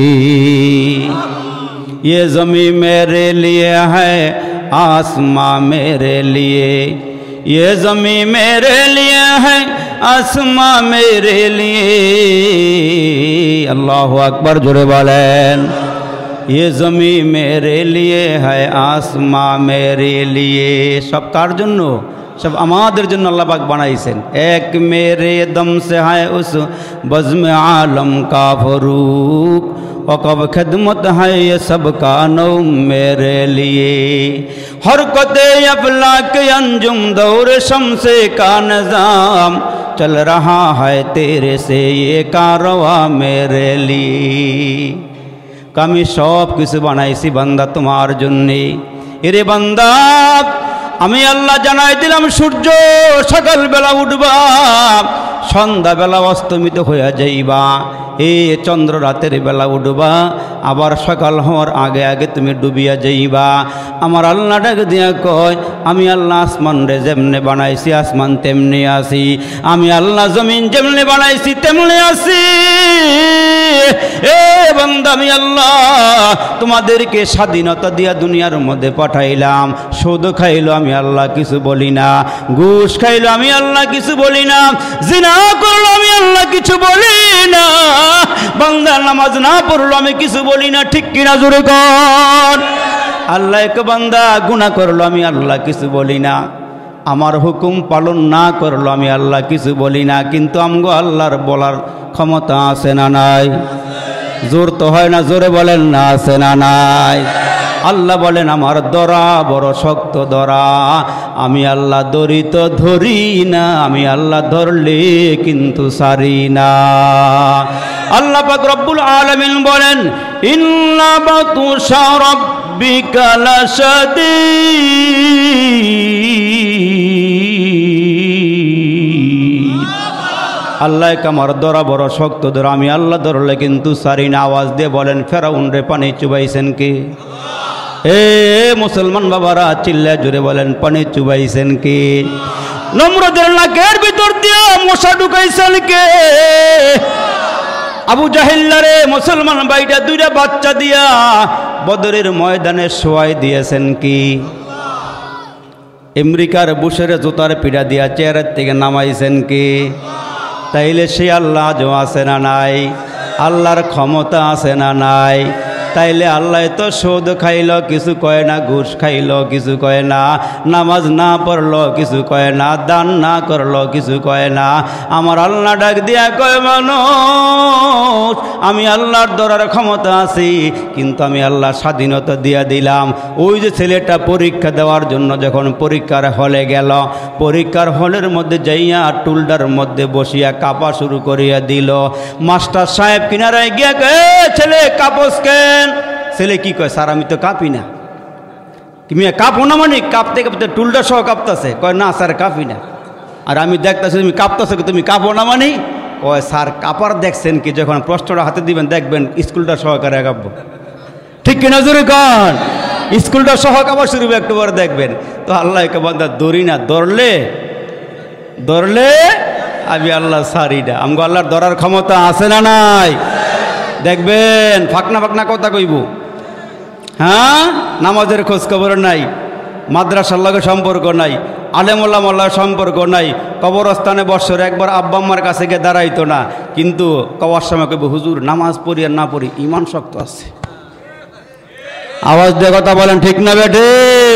ये ज़मीं मेरे लिए है, आसमां मेरे लिए, ये ज़मीं मेरे लिए है, आसमां मेरे लिए। अल्लाहु अकबर जोरे बोलें। ये ज़मीं मेरे लिए है, आसमां मेरे लिए। सब कार जन्नो, सब आमादेर जन्नो अल्लाह पाक बनाइছেন। एक मेरे दम से है उस बज़्म आलम का फरूक, वक़ब खिदमत है ये सबका नौ मेरे लिए। हरकते अफलाक अंजुम दौर शम्से का निज़ाम, चल रहा है तेरे से ये कारवां मेरे लिए। আমি সব কিছু বানাইছি বান্দা তোমার জন্যে। এরে বান্দা আমি আল্লাহ জানাই দিলাম সূর্য সকালবেলা উঠবা, সন্ধ্যাবেলা অস্তমিত হইয়া যাইবা। এই চন্দ্র রাতের বেলা উঠবা, আবার সকাল হওয়ার আগে আগে তুমি ডুবিয়া যাইবা। আমার আল্লাহ ডাক দিয়া কয় আমি আল্লাহ আসমান রে যেমনে বানাইছি আসমান তেমনি আছি, আমি আল্লাহ জমিন যেমনি বানাইছি তেমনি আছি। এ বান্দা আমি আল্লাহ তোমাদেরকে স্বাধীনতা দিয়া দুনিয়ার মধ্যে পাঠাইলাম। সুদ খাইলো আমি আল্লাহ কিছু বলি না, ঘুষ খাইলো আমি আল্লাহ কিছু বলি না, জিনা করলো আমি আল্লাহ কিছু বলি না, বান্দা নামাজ না পড়লো আমি কিছু বলি না। ঠিক কিনা জোরে কর। আল্লাহ এক বান্দা গুনাহ করলো আমি আল্লাহ কিছু বলি না, আমার হুকুম পালন না করলো আমি আল্লাহ কিছু বলি না। কিন্তু আমগো আল্লাহর বলার ক্ষমতা আছে না নাই? জোর তো হয় না, জোরে বলেন না আছে না নাই? আল্লাহ বলেন আমার দরা বড় শক্ত দরা, আমি আল্লাহ দড়ি তো ধরি না, আমি আল্লাহ ধরলে কিন্তু সারি না। আল্লাহ পাক রব্বুল আলামিন বলেন ইন্না বাতুশা রাব্বিকা লাশাদীদ। আল্লাহ কামার দরা বড় শক্ত দরা, আমি আল্লাহ ধরলে কিন্তু সারি না। আওয়াজ দিয়ে বলেন ফেরাউন রে পানি চুবাইছেন কে? এ মুসলমান বাবারা চিল্লা জুড়ে বলেন পানি চুবাইছেন কে? নমরুদের নাকের ভিতর দিয়ে মশা ঢুকাইছেন কে? আবু জাহেল্লা রে মুসলমান ভাইটা দুইটা বাচ্চা দিয়া বদরের ময়দানে শোয়াই দিয়েছেন কি? আমেরিকার বুশের জুতার পিঠা দিয়া চেয়ারের থেকে নামাইছেন কি? তাইলে সে আল্লাহ আজও আছে না নাই? আল্লাহর ক্ষমতা আছে না নাই? তাইলে আল্লাহ তো সুদ খাইল কিছু কয় না, ঘুষ খাইল কিছু কয় না, নামাজ না পড়লো কিছু কয় না, দান না করলো কিছু কয় না। আমার আল্লাহ ডাক দিয়া কয় মানুষ আমি আল্লাহর দরার ক্ষমতা আছি, কিন্তু আমি আল্লাহ স্বাধীনতা দিয়া দিলাম। ওই যে ছেলেটা পরীক্ষা দেওয়ার জন্য যখন পরীক্ষার হলে গেল, পরীক্ষার হলের মধ্যে যাইয়া টুলটার মধ্যে বসিয়া কাঁপা শুরু করিয়া দিল। মাস্টার সাহেব কিনারায় গিয়া কয় ছেলে কাঁপস কেন? ছেলে কি কয় স্যার আমি তো কাঁপি না। তুমি কাঁপো না মানে? কাঁপতে কাঁপতে টুলটা সহ কাঁপতেছে। কয় না স্যার কাঁপি না। আর আমি দেখতেছি তুমি কাঁপতেছো, তুমি কাঁপো না মানে? কয় স্যার কাঁপার দেখছেন কি? যখন প্রশ্নটা হাতে দিবেন দেখবেন স্কুলটা সহকারে কাঁপবো। ঠিক কিনা জোরে কন? স্কুলটা সহ কাঁপা শুরু একটু পরে দেখবেন। তো আল্লাহ কে বান্দা দৌড়ি না, ধরলে ধরলে আমি আল্লাহ সারি না। আমগো আল্লাহর ধরার ক্ষমতা আছে না নাই? দেখবেন ফাঁকনা ফাঁকনা কথা কইব। হ্যাঁ, নামাজের খোঁজ খবর নাই, মাদ্রাসার লগে সম্পর্ক নাই, আলেমুল্লাহ মোল্লার সম্পর্ক নাই, কবরস্থানে বৎসরে একবার আব্বা আম্মার কাছে গিয়ে দাঁড়াইতো না, কিন্তু কবার সময় কইব হুজুর নামাজ পড়ি আর না পড়ি ইমান শক্ত আছে। আওয়াজ দিয়ে কথা বলেন ঠিক না বেঠে?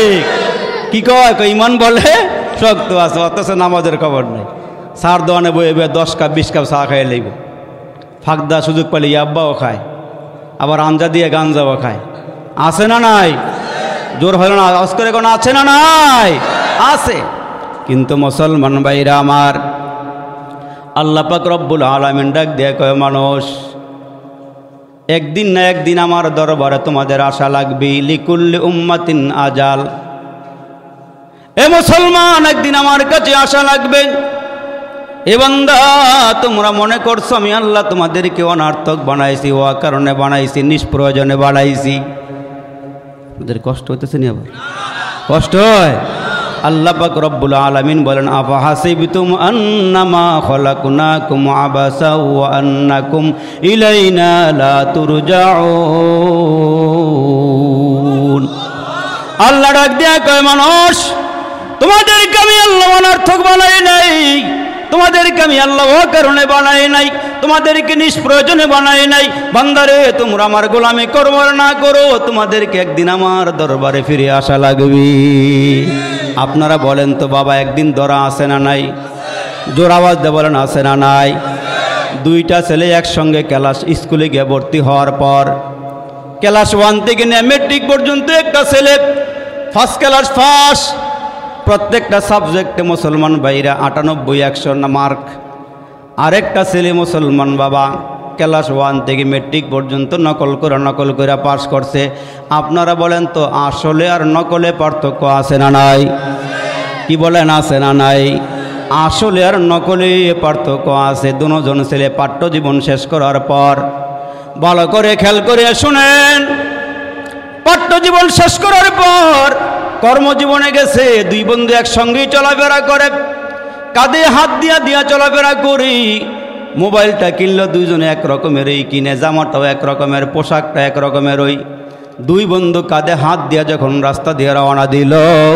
কি কয়? ইমান বলে শক্ত আছে, অথচ নামাজের খবর নেই। সার দোয়ানে বয়ে বয়ে দশ কাপ বিশ কাপ চা খাইয়ে লইব। ফাঁকদা সুযোগ পেলে ইয়াব্বাও খায়, আবার আঞ্জা দিয়ে গাঞ্জাও খায়। আছে না নাই? জোর হলো না, আওয়াজ করে কোনো আছে না নাই? আছে। কিন্তু মুসলমান ভাইরা আমার, আল্লাহ পাক রব্বুল আলামিন ডাক দিয়ে কয় মানুষ একদিন না একদিন আমার দরবারে তোমাদের আশা লাগবে। লিকুল্লি উম্মাতিন আজাল। এ মুসলমান একদিন আমার কাছে আশা লাগবে। এ বান্দা তোমরা মনে করছো আমি আল্লাহ তোমাদেরকে অনার্থক বানাইছি, ও কারণে বানাইছি, নিষ্প্রয়োজনে বানাইছি। ওদের কষ্ট হইতেছে নি? আবার কষ্ট হয়? আল্লাহ পাক রব্বুল আলামিন বলেন আফাহাসিবতুম আন্নামা খলাকনাকুম আবাসা ওয়া আন্নাকুম ইলাইনা লা তুরজাউন। আল্লাহ ডাক দিয়া কয় মানুষ তোমাদেরকে আমি আল্লাহ অনর্থক বানাই নাই, তোমাদেরকে আমি আল্লাহ কারণে বানাই নাই, তোমাদেরকে নিষ্প্রয়োজনে বানাই নাই। বান্দারে তোমরা আমার গোলামি করো আর না করো, তোমাদেরকে একদিন আমার দরবারে ফিরে আসা লাগবে। আপনারা বলেন তো বাবা একদিন ধরা আছে না নাই? জোর আওয়াজ দিয়ে বলেন আছে না নাই? দুইটা ছেলে একসঙ্গে ক্লাস স্কুলে গিয়ে ভর্তি হওয়ার পর ক্লাস ওয়ান থেকে নিয়ে মেট্রিক পর্যন্ত একটা ছেলে ফার্স্ট ক্লাস ফার্স্ট, প্রত্যেকটা সাবজেক্টে মুসলমান ভাইরা আটানব্বই একশো না মার্ক। আরেকটা ছেলে মুসলমান বাবা ক্লাস ওয়ান থেকে মেট্রিক পর্যন্ত নকল করে নকল করে পাস করছে। আপনারা বলেন তো আসলে আর নকলে পার্থক্য আছে না নাই? কি বলেন আছে না নাই? আসলে আর নকলে পার্থক্য আছে। দুজন ছেলে পাঠ্য জীবন শেষ করার পর ভালো করে খেয়াল করে শুনেন, পাঠ্য জীবন শেষ করার পর কর্মজীবনে গেছে। দুই বন্ধু একসঙ্গেই চলাফেরা করে, কাঁধে হাত দিয়া দিয়া চলাফেরা করি। মোবাইলটা কিনলো দুইজনে এক রকমের এই কিনে, জামাটাও এক রকমের, পোশাকটা এক রকমের। ওই দুই বন্ধু কাঁধে হাত দিয়া যখন রাস্তা দিয়ে রওনা দিল,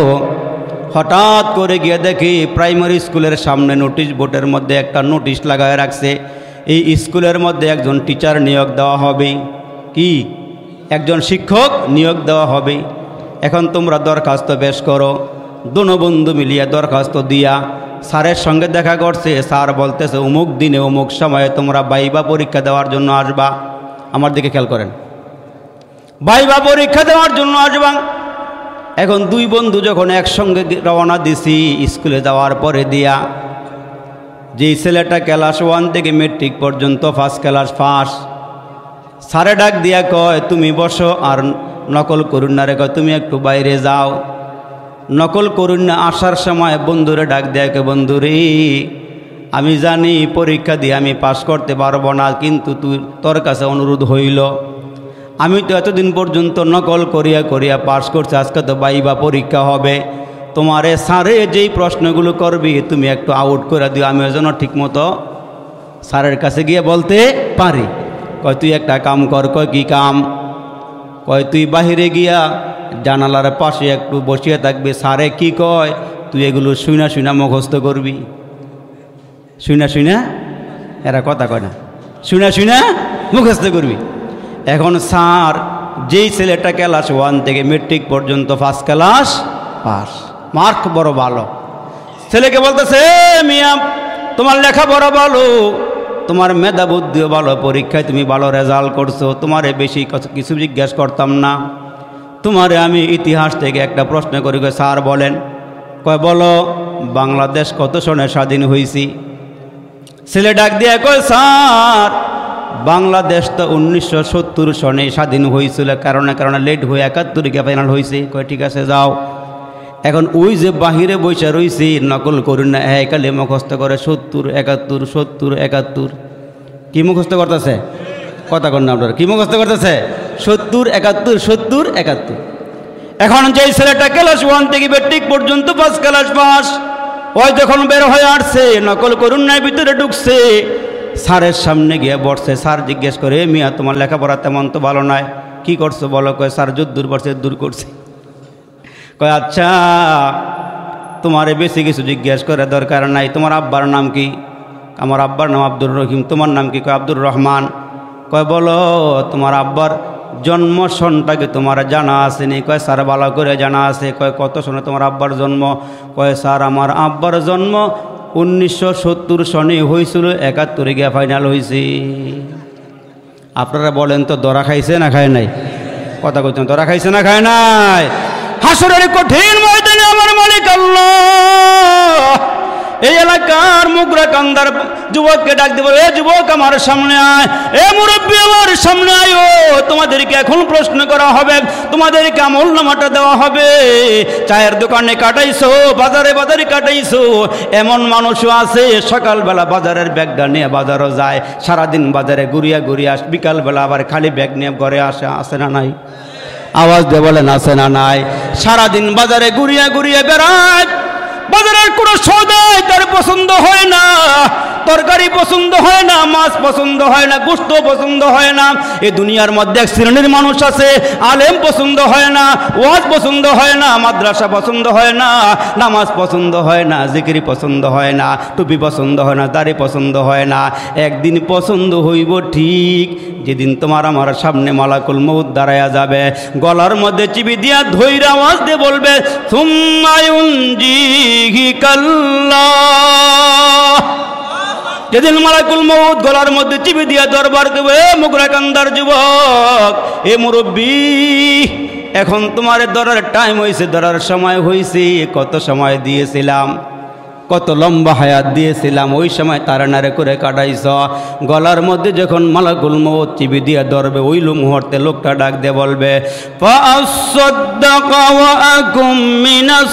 হঠাৎ করে গিয়ে দেখি প্রাইমারি স্কুলের সামনে নোটিশ বোর্ডের মধ্যে একটা নোটিশ লাগায় রাখছে, এই স্কুলের মধ্যে একজন টিচার নিয়োগ দেওয়া হবে। কি? একজন শিক্ষক নিয়োগ দেওয়া হবে। এখন তোমরা দরখাস্ত পেশ করো। দোনো বন্ধু মিলিয়ে দরখাস্ত দিয়া স্যারের সঙ্গে দেখা করছে। স্যার বলতেছে অমুক দিনে অমুক সময়ে তোমরা বাইবা পরীক্ষা দেওয়ার জন্য আসবা। আমার দিকে খেয়াল করেন, বাইবা পরীক্ষা দেওয়ার জন্য আসবা। এখন দুই বন্ধু যখন একসঙ্গে রওনা দিছি স্কুলে যাওয়ার পরে দিয়া, যেই ছেলেটা ক্লাস ওয়ান থেকে মেট্রিক পর্যন্ত ফার্স্ট ক্লাস ফার্স্ট, স্যারে ডাক দিয়া কয় তুমি বসো আর নকল করুন না রে, কয় তুমি একটু বাইরে যাও। নকল করুন না আসার সময় বন্ধুরে ডাক দেয় কে বন্ধুরে আমি জানি পরীক্ষা দিয়ে আমি পাস করতে পারবো না, কিন্তু তুই তোর কাছে অনুরোধ হইল, আমি তো এতদিন পর্যন্ত নকল করিয়া করিয়া পাস করছি, আজকে তো বাইবা পরীক্ষা হবে, তোমারে স্যারে যেই প্রশ্নগুলো করবি তুমি একটু আউট করে দিও, আমি যেন ঠিকমতো স্যারের কাছে গিয়ে বলতে পারি। কয় তুই একটা কাম কর। কয় কি কাম? কয় তুই বাহিরে গিয়া জানালার পাশে একটু বসিয়ে থাকবে, স্যারে কি কয় তুই এগুলো শুনা শুনা মুখস্থ করবি। শুনা শুনা, এরা কথা কয় না, শুনা শুনা মুখস্থ করবি। এখন স্যার যেই ছেলেটা ক্লাস ওয়ান থেকে মেট্রিক পর্যন্ত ফার্স্ট ক্লাস পাস, মার্ক বড় ভালো, ছেলেকে বলতেছে মিয়া তোমার লেখা বড় ভালো, তোমার মেধা বুদ্ধিও ভালো, পরীক্ষায় তুমি ভালো রেজাল্ট করছো, তোমারে বেশি কিছু জিজ্ঞেস করতাম না, তোমারে আমি ইতিহাস থেকে একটা প্রশ্ন করি। কয় স্যার বলেন। কয় বলো বাংলাদেশ কত সনে স্বাধীন হয়েছি? ছেলে ডাক দিয়ে কয় স্যার বাংলাদেশ তো উনিশশো সত্তর সনে স্বাধীন হয়েছিল, কারণে কারণে লেট হয়ে একাত্তর গিয়ে ফাইনাল হয়েছে। কয় ঠিক আছে যাও। এখন ওই যে বাহিরে বৈশা রয়েছি নকল করুন না, একালে মুখস্থ করে সত্তর একাত্তর সত্তর একাত্তর। কি মুখস্থ করতেছে? কথা কন না আপনারা, কি মুখস্থ করতেছে? সত্তর একাত্তর সত্তর একাত্তর। এখন যে ছেলেটা ক্লাস ওয়ান থেকে মেট্রিক পর্যন্ত ফার্স্ট ক্লাস পাস, ওই যখন বের হয়ে আসছে নকল করুন নাই ভিতরে ঢুকছে, স্যারের সামনে গিয়ে বসছে। স্যার জিজ্ঞেস করে মিয়া তোমার লেখাপড়া তেমন তো ভালো নয়, কি করছো বলো? কয় স্যার যদ্দূর পড়ছে দূর করছে। কয় আচ্ছা তোমারে বেশি কিছু জিজ্ঞেস করে দরকার নাই, তোমার আব্বার নাম কি? আমার আব্বার নাম আব্দুর রহিম। তোমার নাম কি? কয় আব্দুর রহমান। কয় বলো তোমার আব্বার জন্ম সনটাকে তোমার জানা আসেনি? কয় স্যার ভালো করে জানা আছে। কয় কত সনে তোমার আব্বার জন্ম? কয় স্যার আমার আব্বার জন্ম উনিশশো সত্তর সনে হয়েছিল, একাত্তরে গিয়া ফাইনাল হয়েছে। আপনারা বলেন তো দরা খাইছে না খায় নাই? কথা বলছেন দরা খাইছে না খায় নাই? হাসরের কঠিন ময়দানে আমার মালিক আল্লাহ এই এলাকার মুগরা কান্দার যুবককে ডাক দেব, এ যুবক আমার সামনে আয়, এ মুরব্বী আমার সামনে আয়, ও তোমাদেরকে এখন প্রশ্ন করা হবে, তোমাদেরকে আমল নামাটা দেওয়া হবে। চায়ের দোকানে কাটাইছো, বাজারে বাজারে কাটাইছো, এমন মানুষও আছে সকালবেলা বাজারের ব্যাগটা নিয়ে বাজারও যায়, সারাদিন বাজারে ঘুরিয়া ঘুরিয়া আস, বিকালবেলা আবার খালি ব্যাগ নিয়ে ঘরে আসে, আসে না নাই? আওয়াজ দিয়ে বলেন আছে না নাই? সারাদিন বাজারে ঘুরিয়ে ঘুরিয়ে বেড়ায়, বাজারের কোনো সওদাই তার পছন্দ হয় না, তরকারি পছন্দ হয় না, মাছ পছন্দ হয় না, গোশত পছন্দ হয় না। এই দুনিয়ার মধ্যে এক শ্রেণীর মানুষ আছে, আলেম পছন্দ হয় না, ওয়াজ পছন্দ হয় না, মাদ্রাসা পছন্দ হয় না, নামাজ পছন্দ হয় না, জিকির পছন্দ হয় না, টুপি পছন্দ হয় না, দাড়ি পছন্দ হয় না। একদিন পছন্দ হইব ঠিক যেদিন তোমার আমার সামনে মালাকুল মউত দাঁড়ায়া যাবে, গলার মধ্যে চিবি দিয়া ধৈর্য আওয়াজ দিয়ে বলবে সুম্মা ইউনজিহি কাল্লাহ। যেদিন মালাকুল মউত গলার মধ্যে চিবি দিয়া দরবার দেবে, মুগরা কান্দার যুবক, এ মুরব্বী, এখন তোমার ধরার টাইম হয়েছে, ধরার সময় হয়েছে। কত সময় দিয়েছিলাম, কত লম্বা হায়াত দিয়েছিলাম, ওই সময় তারানারে করে কাটাইছ। গলার মধ্যে যখন মালাকুল মউত চিবি দিয়া ধরবে, ওই মুহূর্তে লোকটা ডাক দিয়ে বলবে ফাআসসাদদাকা ওয়া আকুম মিনাস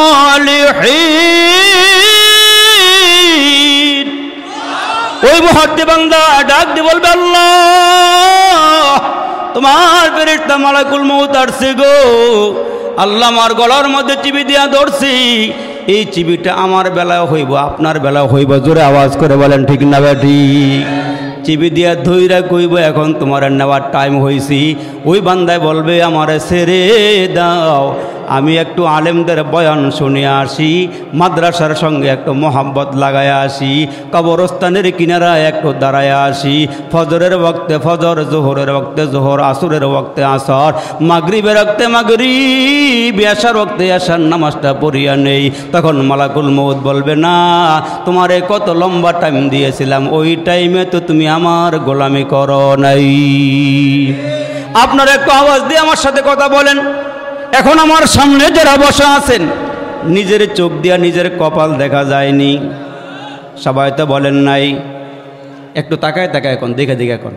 সালিহিন। ওই মুহূর্তে বান্দা ডাক দিয়ে বলবে আল্লাহ, তোমার ফেরেশতা মালাকুল মউত আসছে গো, আল্লাহ আমার গলার মধ্যে চিবি দিয়া ধরছি, এই চিবিটা আমার বেলায় হইব, আপনার বেলায় হইব। জোরে আওয়াজ করে বলেন ঠিক না বেঠি? চিবি দিয়া ধইরা কইব এখন তোমার নেওয়ার টাইম হয়েছি। ওই বান্দায় বলবে আমারে ছেড়ে দাও, আমি একটু আলেমদের বয়ান শুনে আসি, মাদ্রাসার সঙ্গে একটু মোহাব্বত লাগায় আসি, কবরস্থানের কিনারায় একটু দাঁড়ায় আসি, ফজরের বক্তে ফজর, জোহরের বক্তে জোহর, আসরের বক্তে আসর, মাগরিবের বক্তে মাগরিব, এশার বক্তে এশার নামাজটা পড়িয়া নেই। তখন মালাকুল মউত বলবে না, তোমারে কত লম্বা টাইম দিয়েছিলাম, ওই টাইমে তো তুমি আমার গোলামি করো নাই। আপনারা একটু আওয়াজ দিয়ে আমার সাথে কথা বলেন। এখন আমার সামনে যারা বসা আছেন, নিজের চোখ দিয়া নিজের কপাল দেখা যায়নি, সবাই তো বলেন নাই। একটু তাকায় তাকায় এখন দেখে দেখে এখন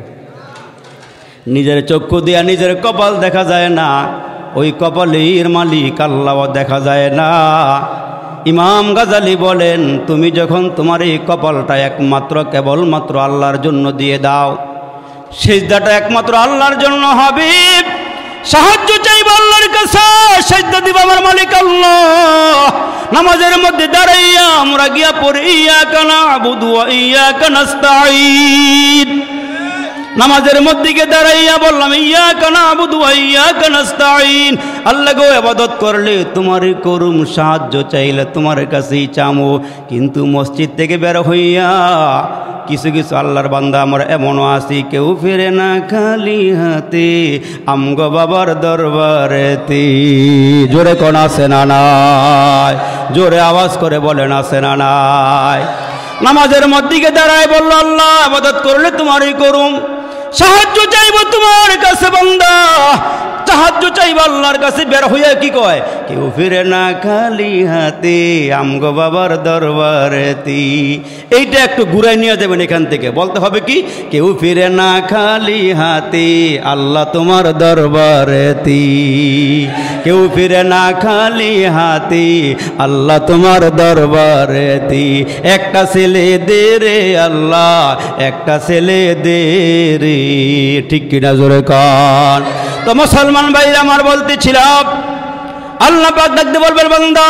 নিজের চক্ষু দিয়া নিজের কপাল দেখা যায় না, ওই কপালের মালিক আল্লাহ দেখা যায় না। ইমাম গাজালি বলেন, তুমি যখন তোমার এই কপালটা একমাত্র কেবলমাত্র আল্লাহর জন্য দিয়ে দাও, সিজদাটা একমাত্র আল্লাহর জন্য হবে, সাহায্য চাইব আল্লাহর কাছে, সিজদা দিব আমার মালিক আল্লাহ। নামাজের মধ্যে দাঁড়াইয়া আমরা গিয়া পড়ি ইয়াকা না'বুদু ওয়া ইয়াকা নাস্তাঈন। নামাজের মধ্যে গিয়ে দাঁড়াইয়া বললাম ইয়াকা না'বুদু ওয়া ইয়াকা নাস্তাঈন। আল্লাহ গো, ইবাদত করলে তোমারই করুম, সাহায্য চাইলে তোমার কাছেই চামো। কিন্তু মসজিদ থেকে বের হইয়া কিছু কিছু আল্লাহর বান্দা আমরা এমনও আছি, কেউ ফিরে না খালি হাতে আমগো বাবার দরবারেতে। জোরে কোন আছে না নাই? জোরে আওয়াজ করে বলেন আছে না নাই? নামাজের মধ্যে দাঁড়ায় বলল আল্লাহ, ইবাদত করলে তোমারই করুম, সাহায্য চাইব তোমার কাছে বান্দা, সাহায্য চাইব আল্লাহর কাছে। বের হইয়া কি কয়, কেউ ফিরে না খালি হাতে আমগো বাবার দরবারেতে। এইটা একটু ঘুরাই নিয়ে যাবেন এখান থেকে, বলতে হবে কি, কেউ ফিরে না খালি হাতে আল্লাহ তোমার দরবারেতে, কেউ ফিরে না খালি হাতে আল্লাহ তোমার দরবারেতে। একটা ছেলে দে রে আল্লাহ, একটা ছেলে দে রে, ঠিক কিনা জোরে কান। তো মুসলমান ভাইরা আমার বলতেছিলাম, আল্লাহ পাক ডাকতে বলবেন বান্দা,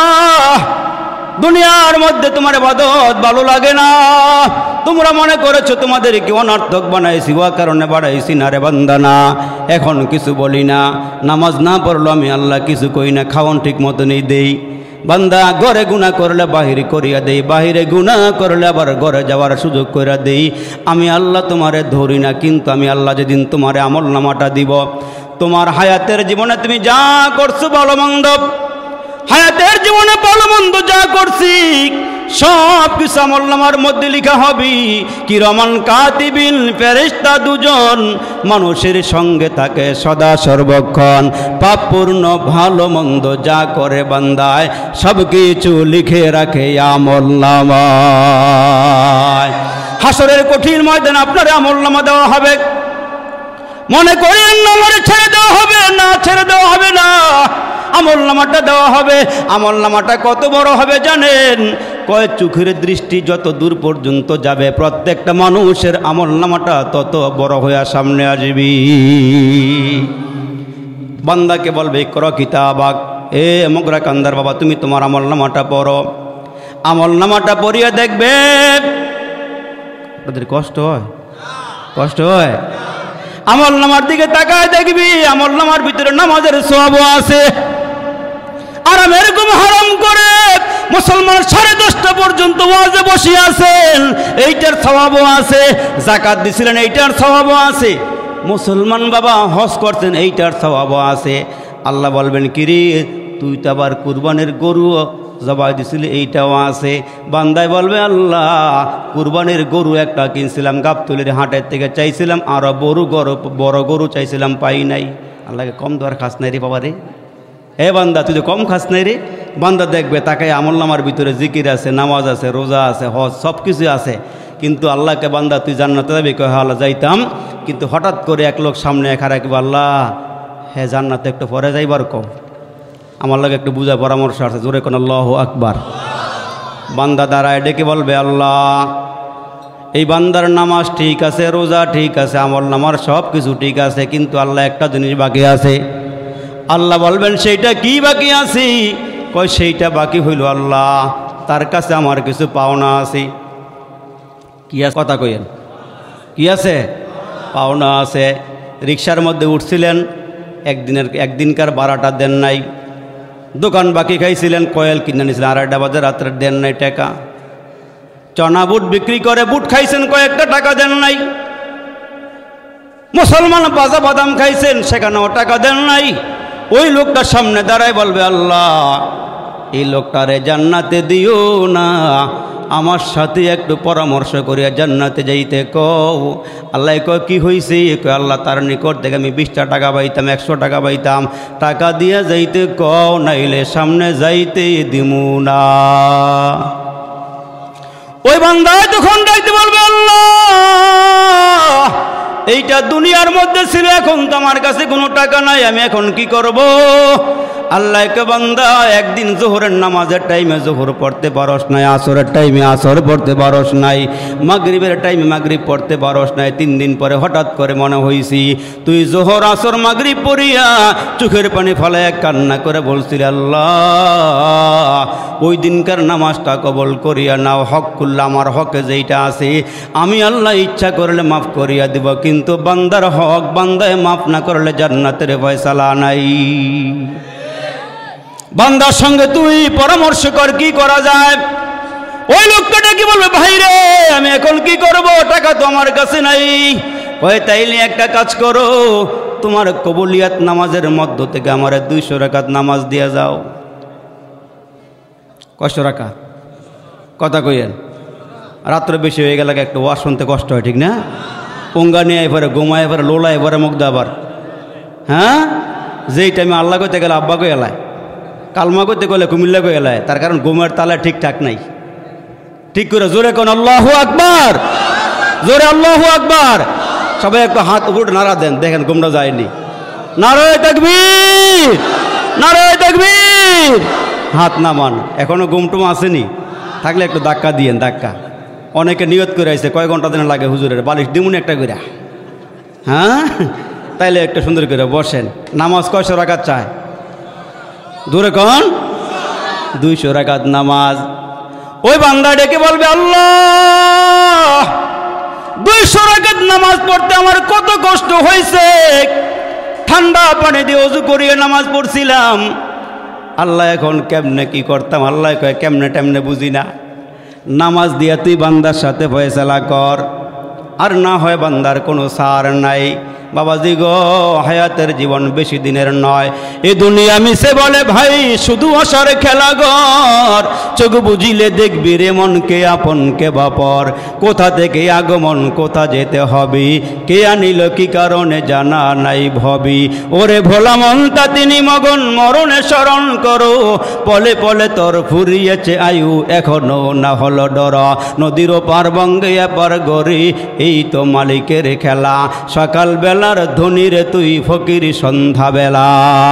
দুনিয়ার মধ্যে তোমার ইবাদত ভালো লাগে না, তোমরা মনে করেছো তোমাদের কি অনর্থক বানাইছি, ওয়া কারণে বাড়াইছি না রে বান্দা না। এখন কিছু বলি না, নামাজ না পড়লো আমি আল্লাহ কিছু কই না, খাওয়ান ঠিক মতনই দেই। বান্দা ঘরে গুনাহ করলে বাহিরে করিয়া দেই, বাহিরে গুনাহ করলে আবার ঘরে যাওয়ার সুযোগ কইরা দেই। আমি আল্লাহ তোমারে ধরি না, কিন্তু আমি আল্লাহ যেদিন তোমারে আমল নামাটা দিব, তোমার হায়াতের জীবনে তুমি যা করছো ভালো মন্দ, হায়াতের জীবনে ভালো মন্দ যা করছি সব কিছু আমল নামার মধ্যে লেখা হবে। কিরামান কাতিবিন, ফেরেশতা দুজন মানুষের সঙ্গে থাকে সদা সর্বক্ষণ, পাপপূর্ণ ভালো মন্দ যা করে বান্দায় সব কিছু লিখে রাখে আমল নামায়। হাসরের কঠিন ময়দানে আপনার আমল নামা দেওয়া হবে। মনে করেন আমার ছেড়ে দেওয়া হবে না, ছেড়ে দেওয়া হবে না, আমল নামাটা দেওয়া হবে। আমল নামাটা কত বড় হবে জানেন? কয় চোখের দৃষ্টি যত দূর পর্যন্ত যাবে, প্রত্যেকটা মানুষের আমল নামাটা তত বড় হয়ে সামনে আসবি। বান্দাকে বলবে ইকরা কিতাবাক, এ মোগরা কান্দার বাবা তুমি তোমার আমল নামাটা পড়ো। আমল নামাটা পড়িয়ে দেখবে, ওদের কষ্ট হয়, কষ্ট হয়। আমল নামার দিকে তাকায় দেখবি আমল নামার ভিতরে নামাজের সওয়াবও আছে। আর আমি এরকম হারাম করে মুসলমান সাড়ে দশটা পর্যন্ত ওয়াজে বসে আছেন, এইটার সওয়াবও আছে। যাকাত দিছিলেন, এইটার সওয়াবও আছে। মুসলমান বাবা হজ করছেন, এইটার সওয়াবও আছে। আল্লাহ বলবেন কিরে তুই তো আবার কুরবানির গরু জবাই দিছিলি, এইটাও আছে। বান্দায় বলবে আল্লাহ কুরবানির গরু একটা কিনছিলাম গাবতলির হাটের থেকে, চাইছিলাম আরো বড় গরু বড় গরু চাইছিলাম, পাই নাই। আল্লাহকে কম দর খাস নাই রে বাবা রে, এ বান্দা তুই তো কম খাস নাই রে। বান্দা দেখবে তাকে আমল নামার ভিতরে জিকির আছে, নামাজ আছে, রোজা আছে, হজ সব কিছু আছে, কিন্তু আল্লাহকে বান্দা তুই জান্নাতে যাবি, কয় আল্লাহ যাইতাম, কিন্তু হঠাৎ করে এক লোক সামনে একা রাখবে, আল্লাহ হ্যাঁ জান্নাতে একটু পরে যাইবার কম, আমার লাগে একটু বুঝা পরামর্শ আছে, জোরে কোন আল্লাহু আকবার। বান্দা দাঁড়ায় ডেকে বলবে আল্লাহ এই বান্দার নামাজ ঠিক আছে, রোজা ঠিক আছে, আমল নামার সব কিছু ঠিক আছে, কিন্তু আল্লাহ একটা জিনিস বাকি আছে। আল্লাহ বলবেন সেইটা কি বাকি আছে? কয় সেইটা বাকি হইল আল্লাহ তার কাছে আমার কিছু পাওনা আছে। কি আছে? কথা কইেন, কি আছে? পাওনা আছে। রিক্সার মধ্যে উঠছিলেন, একদিনের একদিনকার ভাড়াটা দেন নাই, দোকান বাকি খাইছিলেন, কয়েল কিনে নিয়েছিলেন আড়াইটা বাজে রাত্রে, দেন নাই টাকা। চনা বুট বিক্রি করে বুট খাইছেন, কয়েকটা টাকা দেন নাই। মুসলমান বাজা বাদাম খাইছেন, সেখানেও টাকা দেন নাই। ওই লোকটার সামনে দাঁড়ায় বলবে আল্লাহ এই লোকটারে জান্নাতে দিও না, আমার সাথে একটু পরামর্শ করিয়া জান্নাতে যাইতে কও। আল্লাহ কয় কি হয়েছে? কয় আল্লাহ তার নিকট থেকে আমি বিশটা টাকা পাইতাম, একশো টাকা পাইতাম, টাকা দিয়া যাইতে কও, নাইলে সামনে যাইতে দিমু না। ওই বান্দা তখন ডাকতে বলবে আল্লাহ এইটা দুনিয়ার মধ্যে ছিল, এখন তো আমার কাছে কোনো টাকা নাই, আমি এখন কি করব? আল্লাহ কে বান্দা একদিন জোহরের নামাজের টাইমে জোহর পড়তে পারস নাই, আসরের টাইমে আসর পড়তে পারস নাই, মাগরিবের টাইমে মাগরিব পড়তে পারস নাই। তিন দিন পরে হঠাৎ করে মনে হইছি তুই জোহর আসর মাগরিব পড়িয়া চোখের পানি ফলায় কান্না করে বলছিলি আল্লাহ ওই দিনকার নামাজটা কবল করিয়া নাও, হক খুললা আমার হকে যেইটা আছে আমি আল্লাহ ইচ্ছা করলে মাফ করিয়া দিব, কিন্তু বান্দার হক বান্দায় মাফ না করলে জান্নাতের ফয়সালা নাই। বান্দার সঙ্গে তুই পরামর্শ কর কি করা যায়। ওই লোকটা কি বলবে ভাই রে আমি এখন কি করব, টাকা তো আমার কাছে নাই। ওই তাইলে একটা কাজ করো, তোমার কবুলিয়াত নামাজের মধ্য থেকে আমার দুইশো রাকাত নামাজ দিয়া যাও। কয়শো রাকাত? কথা কইয়েন, রাত্রে বেশি হয়ে গেলে একটু ওয়াজ শুনতে কষ্ট হয়, ঠিক না? পঙ্গা নিয়ে এবারে ঘুমায়, এবারে লোলা, এবারে মুগ্ধ, আবার হ্যাঁ যেই টাইমে আল্লাহ কইতে গেলে আব্বা কই এলায়, কালমা করতে গেলে কুমিল্লা কই এলায়, তার কারণ ঘুমের তালা ঠিকঠাক নাই। ঠিক করে জোরে কোন আল্লাহু আকবার, জোরে আল্লাহু আকবার। সবাই একটু হাত উপরে নাড়া দেন, দেখেন ঘুমটা যায়নি। নারায়ে তাকবীর, নারায়ে তাকবীর। হাত নামান, এখনো ঘুমটুম আসেনি, থাকলে একটু ধাক্কা দিয়েন, ধাক্কা। অনেকে নিয়ত করে আইছে কয় ঘন্টা দিন লাগে হুজুরের, বালিশ দিমুন একটা করে, হ্যাঁ তাইলে একটু সুন্দর করে বসেন। নামাজ কয়শো রাকাত চায়? দূরে কন দুইশো রাকাত নামাজ। ওই বান্দা ডেকে বলবে আল্লাহ দুইশো রাকাত নামাজ পড়তে আমার কত কষ্ট হয়েছে, ঠান্ডা পানি দিয়ে ওযু করিয়ে নামাজ পড়ছিলাম, আল্লাহ এখন কেমনে কি করতাম। আল্লাহ কয় কেমনে টেমনে বুঝি না, নামাজ দিয়া তুই বান্দার সাথে ফয়সালা কর, আর না হয় বান্দার কোনো সার নাই। বাবাজি গো হায়াতের জীবন বেশি দিনের নয়, এ দুনিয়া মিশে বলে ভাই শুধু আসার খেলাঘর, চোখ বুঝিলে দেখবি রে মনকে আপন কে বাপর, কোথা থেকে আগমন কোথা যেতে হবে, কে আনিল কি কারণে জানা নাই ভবি। ওরে ভোলা মনটা তিনি মগন মরণে স্মরণ করো, পলে পলে তোর ফুরিয়েছে আয়ু এখনো না হলো ডর, নদীর পার বঙ্গে পার গরি এই তো মালিকের খেলা, সকাল বেলার ধনীরে তুই ফকির সন্ধ্যা বেলা।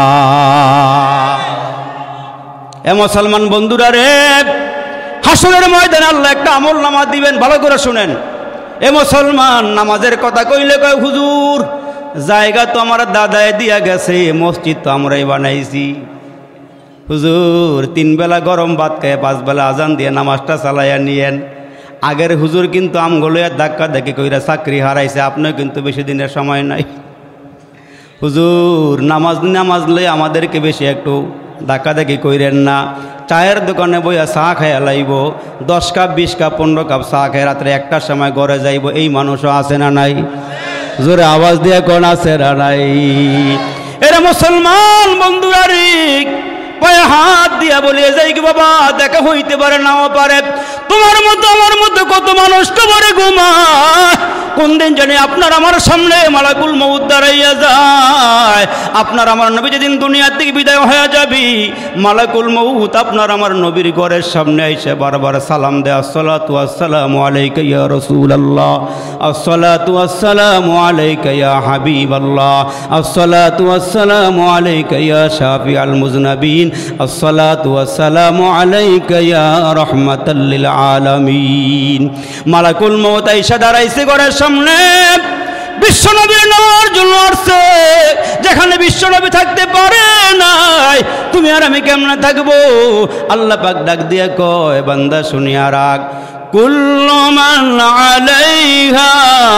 এ মুসলমান বন্ধুরা রে, হাসরের ময়দানে আল্লাহ একটা আমল নামা দিবেন, ভালো করে শুনেন। এ মুসলমান নামাজের কথা কইলে কয় হুজুর জায়গা তো আমার দাদায় দিয়া গেছে, মসজিদ তো আমরাই বানাইছি। হুজুর তিন বেলা গরম ভাত খায় পাঁচ বেলা আজান দিয়ে নামাজটা চালাইয়া নিয়েন। আগের হুজুর কিন্তু আমগুলোয়া ধাক্কা দেখে কইরা চাকরি হারাইছে, আপনিও কিন্তু বেশি দিনের সময় নাই। হুজুর নামাজ নামাজ লই আমাদেরকে বেশি একটু ধাক্কা দেখি কইরেন না। চায়ের দোকানে বইয়া চা খাইয়া লাইব, দশ কাপ বিশ কাপ পনেরো কাপ চা খাই রাত্রে একটার সময় ঘরে যাইব, এই মানুষও আছে না নাই? জোরে আওয়াজ দিয়ে কোন আছে না নাই? এরা মুসলমান বন্ধুরা রে, পায়ে হাত দিয়া বলিয়ে যাই কি বাবা দেখা হইতে পারে নাও পারে, তোমার মতো আমার মতো কত মানুষ কবরে ঘুমায়, কোন দিন জানি আপনার আমার সামনে মালাকুল মউত দাঁড়াইয়া যায়। আপনার আমার নবী যেদিন দুনিয়া থেকে বিদায় হয়ে যাবি, মালাকুল মউত আপনার আমার নবীর ঘরের সামনে এসে বারবার সালাম দেয়, আসসালাতু আসসালামু আলাইকা ইয়া রাসূলুল্লাহ, আসসালাতু আসসালামু আলাইকা ইয়া হাবিবাল্লাহ, আসসালাতু আসসালামু আলাইকা ইয়া শাফিআল মুযনাবিন, আসসালাতু আসসালামু আলাইকা ইয়া রাহমাতাল লিল আলামিন। মালাকুল মউত আইসা দাঁড়াইছে ঘরের সামনে, বিশ্বনবীর নেওয়ার জন্য আসছে, যেখানে বিশ্বনবী থাকতে পারে নাই, তুমি আর আমি কেমনে থাকবো? আল্লাহ পাক ডাক দিয়ে কয়, বান্দা শুনিয়া রাখ, কুল্লু মান আলাইহা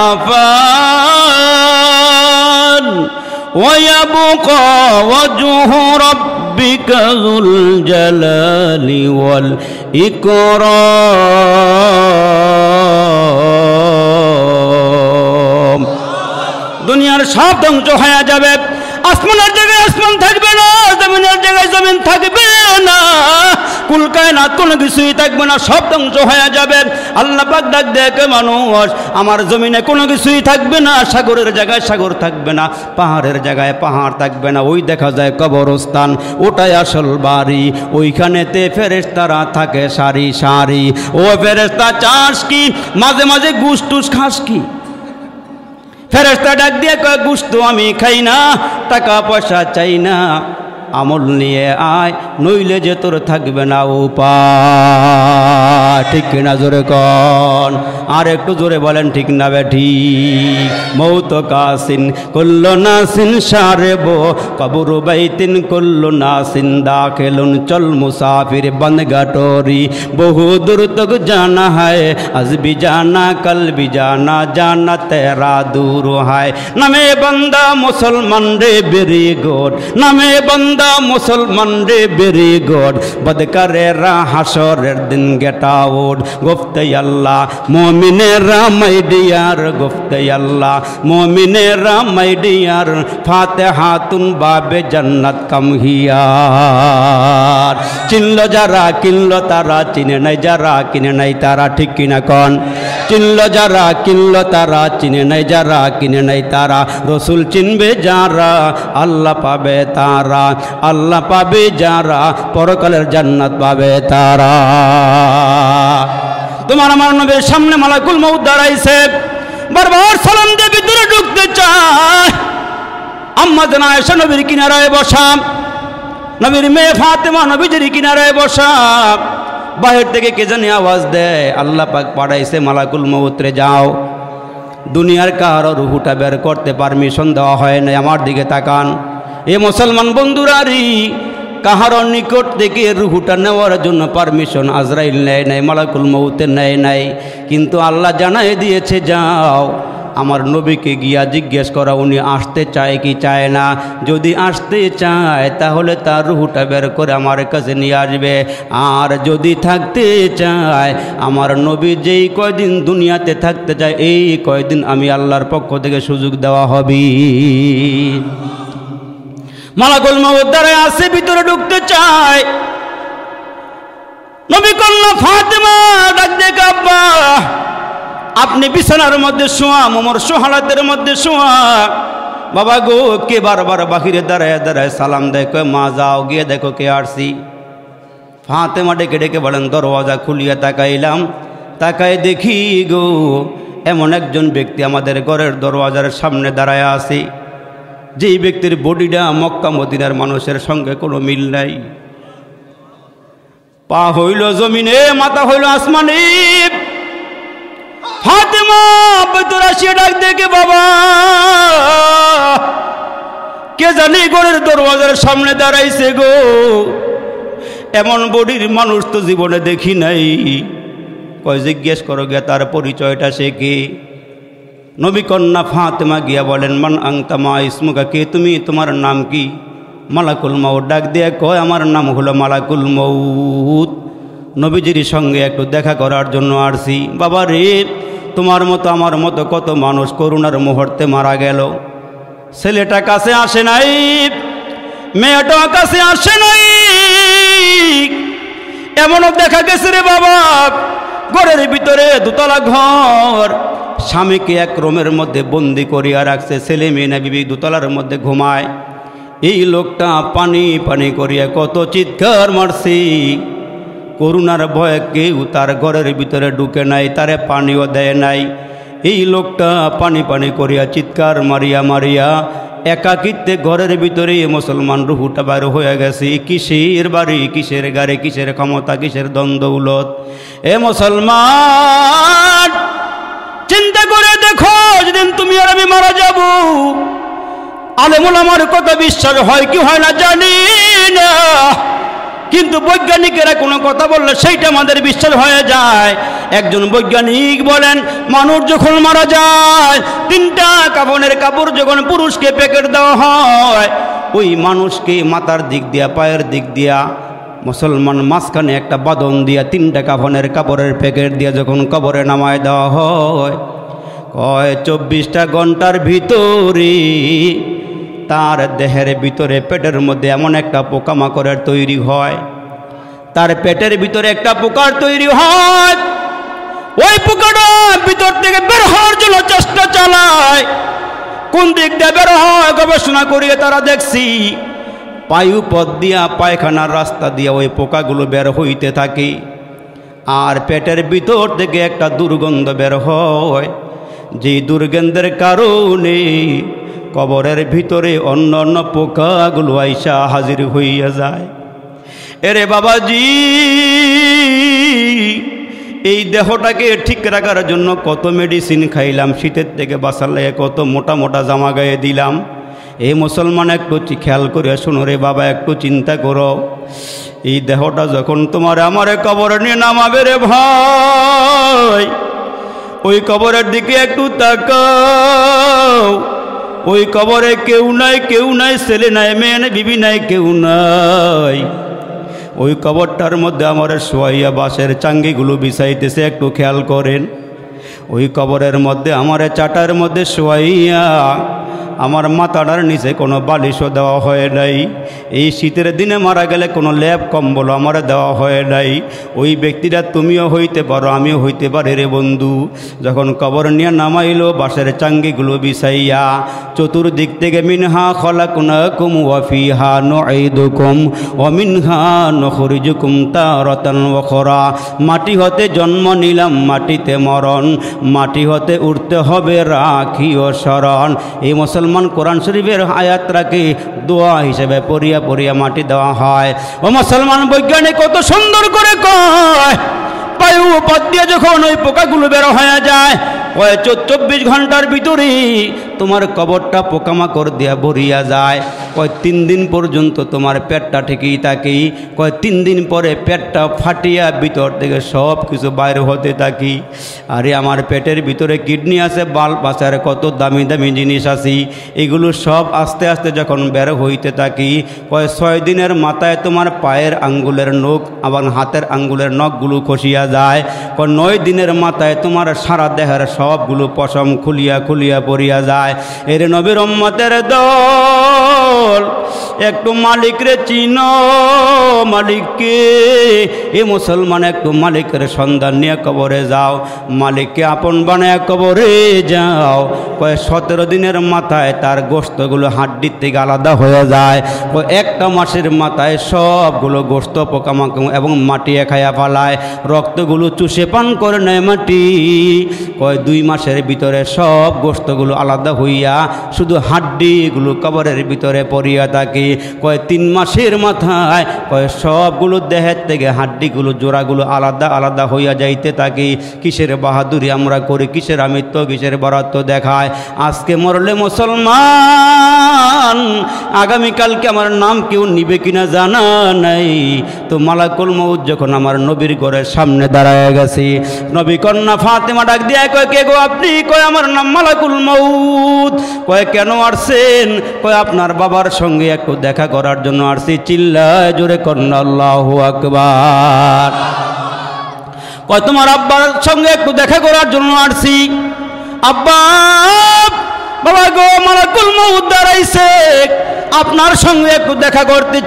ফান ওয়া ইয়াবকা ওয়াজহু রাব্বিকা যুল জালালি ওয়াল ইকরাম। দুনিয়ার সব ধ্বংস হয়ে যাবে, আসমানের জায়গায় আসমান থাকবে না, জমিনের জায়গায় জমিন থাকবে না, কুল কায়নাত কোনো কিছুই থাকবে না, সব ধ্বংস হয়ে যাবে। আল্লাহ পাক ডাক দেখে মানুষ, আমার জমিনে কোনো কিছুই থাকবে না, সাগরের জায়গায় সাগর থাকবে না, পাহাড়ের জায়গায় পাহাড় থাকবে না, ওই দেখা যায় কবরস্থান, ওটাই আসল বাড়ি, ওইখানেতে ফেরেশতারা থাকে সারি সারি। ও ফেরেশতা চাস কি, মাঝে মাঝে গুস টুস খাস কি? ফেরেশতা ডাক দিয়ে কয়, গুস্ত আমি খাই না, টাকা পয়সা চাই না, আমল নিয়ে আয়, নইলে যে তোর থাকবে না উপায়। ঠিক কিনা জোরে কন, আর একটু জোরে বলেন ঠিক না বেঠি? মৌত কাসিন কুল্লু নাসিন শারেবো কবরু বাইতিন কুল্লু নাসিন দাখিলুন, চল মুসাফির বনগাটোরি বহু দূর তক জানা है, আজ भी जाना कल भी जाना, जाना तेरा दूर है। নামে বান্দা মুসলমান রে বেরি গুড, নামে বান্দা মুসলমান রে বেরি গুড, বদকারেরা হাসরের দিন গেট আউট, গুফতে আল্লাহ মুমিনেরা মাই ডিয়ার, গুফতে আল্লাহ মুমিনেরা মাই ডিয়ার, ফাতিহাতুন বাবে জান্নাত কাম হিয়ার। চিনলো যারা কিনলো তারা, চিনে নাই যারা কিনে নাই তারা। ঠিক কিনা কন? চিনলো যারা কিনলো তারা, চিনে নাই যারা কিনে নাই তারা। রসুল চিনবে যারা, আল্লাহ পাবে তারা, আল্লাহ পাবে যারা, পরকালের জান্নাত পাবে তারা। তোমার আমার নবীর সামনে মালাকুল মউত দাঁড়াইছে, বারবার সালাম দিয়ে ভিতরে ঢুকতে চায়। আম্মা জান আয়েশা নবীর কিনারায় বসা, নবীর মেয়ে ফাতেমা নবীজির কিনারায় বসা। বাহির থেকে কে জানি আওয়াজ দেয়, আল্লাহ পাক পাঠাইছে মালাকুল মউত রে, যাও দুনিয়ার কারো রুহুটা বের করতে পারমিশন দেওয়া হয় নাই। আমার দিকে তাকান এ মুসলমান বন্ধুরারি, কাহারো নিকট থেকে রুহুটা নেওয়ার জন্য পারমিশন আজরাইল নেয় নাই, মালাকুল মউতে নেয় নাই, কিন্তু আল্লাহ জানাই দিয়েছে যাও আমার নবীকে গিয়া জিজ্ঞেস করা উনি আসতে চায় কি চায় না। যদি আসতে চায় তাহলে তার রুহুটা বের করে আমার কাছে নিয়ে আসবে, আর যদি থাকতে চায় আমার নবী যেই কয়দিন দুনিয়াতে থাকতে চায় এই কয়দিন আমি আল্লাহর পক্ষ থেকে সুযোগ দেওয়া হবে। মালাকুল মউত দাঁড়ায় আছে, ভিতরে ঢুকতে চায়। নবী কন্যা ফাতেমা ডাক দে, আব্বা আপনি বিছানার মধ্যে শোয়া, মোমর সোহালাতের মধ্যে শোয়া। বাবা গো, কে বারবার বাহিরে দাঁড়ায় দাঁড়ায় সালাম দেয়, কয় মা যাও গিয়ে দেখো কে আসছি। ফাতেমা ডেকে ডেকে বলেন, দরওয়াজা খুলিয়া তাকাইলাম, তাকায় দেখি গো এমন একজন ব্যক্তি আমাদের ঘরের দরওয়াজার সামনে দাঁড়ায় আছে, যেই ব্যক্তির বডিটা মক্কা মদিনার মানুষের সঙ্গে কোনো মিল নাই। পা হইল জমিনে, মাথা হইল আসমানে, ফাতেমা ভিতরে আসিয়া ডাক দেখে বাবা কে জানি ঘরের দরওয়াজার সামনে দাঁড়াইছে গো, এমন বডির মানুষ তো জীবনে দেখি নাই। কয় জিজ্ঞেস করো গিয়া তার পরিচয়টা সে কে। নবী কন্যা ফাতেমা গিয়া বলেন মান আংতা মা ইসমুকা, কে তুমি, তোমার নাম কি? মালাকুল মউত ডাক দিয়া কয় আমার নাম হলো মালাকুল মউত, নবীজির সঙ্গে একটু দেখা করার জন্য আসছি। বাবা রে, তোমার মতো আমার মতো কত মানুষ করুণার মুহূর্তে মারা গেল। ছেলেটা কাছে আসে নাই, মেয়েটা কাছে আসে নাই, এমনও দেখা গেছে রে বাবা ঘরের ভিতরে দোতলা ঘর, স্বামীকে এক রুমের মধ্যে বন্দি করিয়া রাখছে, ছেলে মেয়ে না বিবি দোতলার মধ্যে ঘুমায়। এই লোকটা পানি পানি করিয়া কত চিৎকার মারছি, করুণার ভয়ে কেউ তার ঘরের ভিতরে ঢুকে নাই, তারে পানিও দেয় নাই। এই লোকটা পানি পানি করিয়া চিৎকার মারিয়া মারিয়া একাকিত্বে ঘরের ভিতরে মুসলমান রুহুটা বার হয়ে গেছে। কিসের বাড়ি, কিসের গাড়ি, কিসের ক্ষমতা, কিসের দ্বন্দ্বৌলত। এ মুসলমান চিন্তা করে দেখো, যেদিন তুমি আর আমি মারা যাব, আলেমুল আমার কথা বিশ্বাস হয় কি হয় না জানি না, কিন্তু বৈজ্ঞানিকেরা কোনো কথা বললে সেইটা আমাদের বিশ্বাস হয়ে যায়। একজন বৈজ্ঞানিক বলেন মানুষ যখন মারা যায় তিনটা কাফনের কাপড় যখন পুরুষকে প্যাকেট দেওয়া হয়, ওই মানুষকে মাথার দিক দিয়া পায়ের দিক দিয়া মুসলমান মাঝখানে একটা বাঁধন দিয়া তিনটা কাফনের কাপড়ের প্যাকেট দিয়া যখন কবরে নামায় দেওয়া হয়, কয় চব্বিশটা ঘন্টার ভিতরে তার দেহের ভিতরে পেটের মধ্যে এমন একটা পোকামাকড়ের তৈরি হয়, তার পেটের ভিতরে একটা পোকার তৈরি হয়, ওই পোকাটা ভিতর থেকে বের হওয়ার জন্য চেষ্টা চালায়। কোন দিক দিয়ে বের হয় গবেষণা করিয়ে তারা দেখছি পায়ু পথ দিয়া পায়খানার রাস্তা দিয়া ওই পোকাগুলো বের হইতে থাকে, আর পেটের ভিতর থেকে একটা দুর্গন্ধ বের হয়, যে দুর্গন্ধের কারণে কবরের ভিতরে অন্য অন্য পোকাগুলো আইসা হাজির হইয়া যায়। এরে বাবাজি, এই দেহটাকে ঠিক রাখার জন্য কত মেডিসিন খাইলাম, শীতের থেকে বাঁচার লাগে কত মোটা মোটা জামা গায়ে দিলাম। এই মুসলমান একটু খেয়াল করে শোনো রে বাবা, একটু চিন্তা করো, এই দেহটা যখন তোমার আমারে কবরে নিয়ে নামাবে রে ভাই, ওই কবরের দিকে একটু তাকাও। ওই কবরে কেউ নাই, কেউ নাই, ছেলে নাই, মেয়ে নাই, বিবি নাই, কেউ নাই। ওই কবরটার মধ্যে আমার শোয়াইয়া বাঁশের চাঙ্গিগুলো বিছাইতেছে, একটু খেয়াল করেন। ওই কবরের মধ্যে আমার চাটার মধ্যে শোয়াইয়া আমার মাথাটার নিচে কোনো বালিশও দেওয়া হয় নাই। এই শীতের দিনে মারা গেলে কোনো ল্যাপ কম্বল আমার দেওয়া হয় নাই। ওই ব্যক্তিটা তুমিও হইতে পারো, আমিও হইতে পারি রে বন্ধু। যখন কবর নিয়ে নামাইলো বাঁশের চাঙ্গিগুলো বিছাইয়া, চতুর্দিক থেকে মিনহা খলাকনাকুম ওয়া ফিহা নুঈদুকুম ওয়া মিনহা নুখরিজুকুম তারাতান উখরা, মাটি হতে জন্ম নিলাম, মাটিতে মরণ, মাটি হতে উঠতে হবে রাখি ও শরণ। এই মুসলমান কোরআন শরীফের আয়াতটাকে দোয়া হিসেবে পড়িয়া পড়িয়া মাটি দেওয়া হয়। ও মুসলমান বৈজ্ঞানিক কত সুন্দর করে কয়, পায়ু পথ দিয়ে যখন ওই পোকাগুলো বের হয়ে যায়, কয় চব্বিশ ঘন্টার ভিতরে তোমার কবরটা পোকামাকড় দিয়া ভরিয়া যায়। কয় তিন দিন পর্যন্ত তোমার পেটটা ঠিকই থাকে, কয় তিন দিন পরে পেটটা ফাটিয়া ভিতর থেকে সব কিছু বাইর হতে থাকি। আরে আমার পেটের ভিতরে কিডনি আছে, বাল পাচার কত দামি দামি জিনিস আছে, এগুলো সব আস্তে আস্তে যখন বের হইতে থাকি, কয় ছয় দিনের মাথায় তোমার পায়ের আঙ্গুলের নখ আবার হাতের আঙ্গুলের নখগুলো খসিয়া যায়। কয় নয় দিনের মাথায় তোমার সারা দেহের সবগুলো পশম খুলিয়া খুলিয়া পড়িয়া যায়। এর নবীর উম্মতের দল, একটু মালিকরে চিনো, মালিককে। এ মুসলমান একটু মালিকের সন্ধান নিয়ে কবরে যাও, মালিককে আপন বানায় কবরে যাও। কয় সতেরো দিনের মাথায় তার গোশতগুলো হাড্ডির থেকে আলাদা হয়ে যায়। কয় একটা মাসের মাথায় সবগুলো গোশত পোকামাকড় এবং মাটি খাইয়া ফালায়, রক্তগুলো চুষে পান করে নেয় মাটি। কয় দুই মাসের ভিতরে সব গোশতগুলো আলাদা হইয়া শুধু হাড্ডিগুলো কবরের ভিতরে পড়িয়া থাকে। কয় তিন মাসের মাথায় কয় সবগুলো দেহের থেকে হাড্ডিগুলো জোড়াগুলো আলাদা আলাদা হইয়া যাইতে থাকে। কিসের বাহাদুরি আমরা করি, কিসের আমিত্ব, কিসের বরাত্ব দেখায়। আজকে মরলে মুসলমান, আগামীকালকে আমার নাম কেউ নিবে কিনা জানা নাই। তো মালাকুল মউত যখন আমার নবীর ঘরের সামনে দাঁড়ায় গেছে, নবী কন্যা ফাতেমা ডাক দিয়া কয়, কে গো আপনি? কয় আমার নাম মালাকুল মউত। কয় কেন আসছেন? কয় আপনার বাবার সঙ্গে একটু দেখা করার জন্য আসছি। চিল্লায় জোরে কন্যা আল্লাহু আকবার। কয় তোমার আব্বার সঙ্গে একটু দেখা করার জন্য আসছি। আব্বা, বাবা গো, মালাকুল মউত দাঁড়াইছে, আপনার সঙ্গে একটু দেখা করতে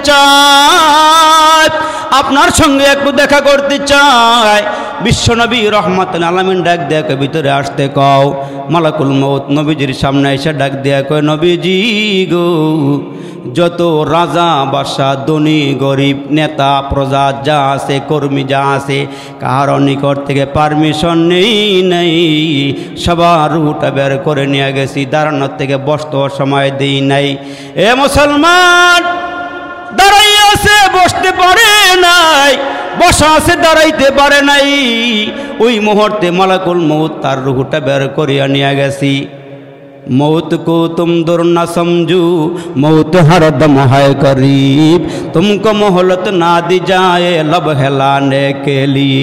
চায়, আপনার সঙ্গে একটু দেখা করতে চায়। বিশ্বনবী রহমাতুল আলামিন ডাক দেয়া কয় ভিতরে আসতে কও। মালাকুল মউত নবীজির সামনে এসে ডাক দেয়া কয়, নবীজি গো, যত রাজা বাদশা ধনী গরিব নেতা প্রজা যা আছে কর্মী যা আছে কারো নিকট থেকে পারমিশন নেই নাই, সবার রুটা বের করে নিয়ে গেছি, দাঁড়ানোর থেকে বসতে সময় দেই নাই। এ মুসলমান, দাঁড়াই আছে বসতে পারে নাই, বসা আছে দাঁড়াইতে পারে নাই। ওই মুহূর্তে মালাকুল মউত তার রুহটা বের করিয়া নিয়ে গেছি। मौत को तुम दूर न समझो, मौत हर दम है करीब, तुमको मोहलत ना दी जाए लब हेलाने के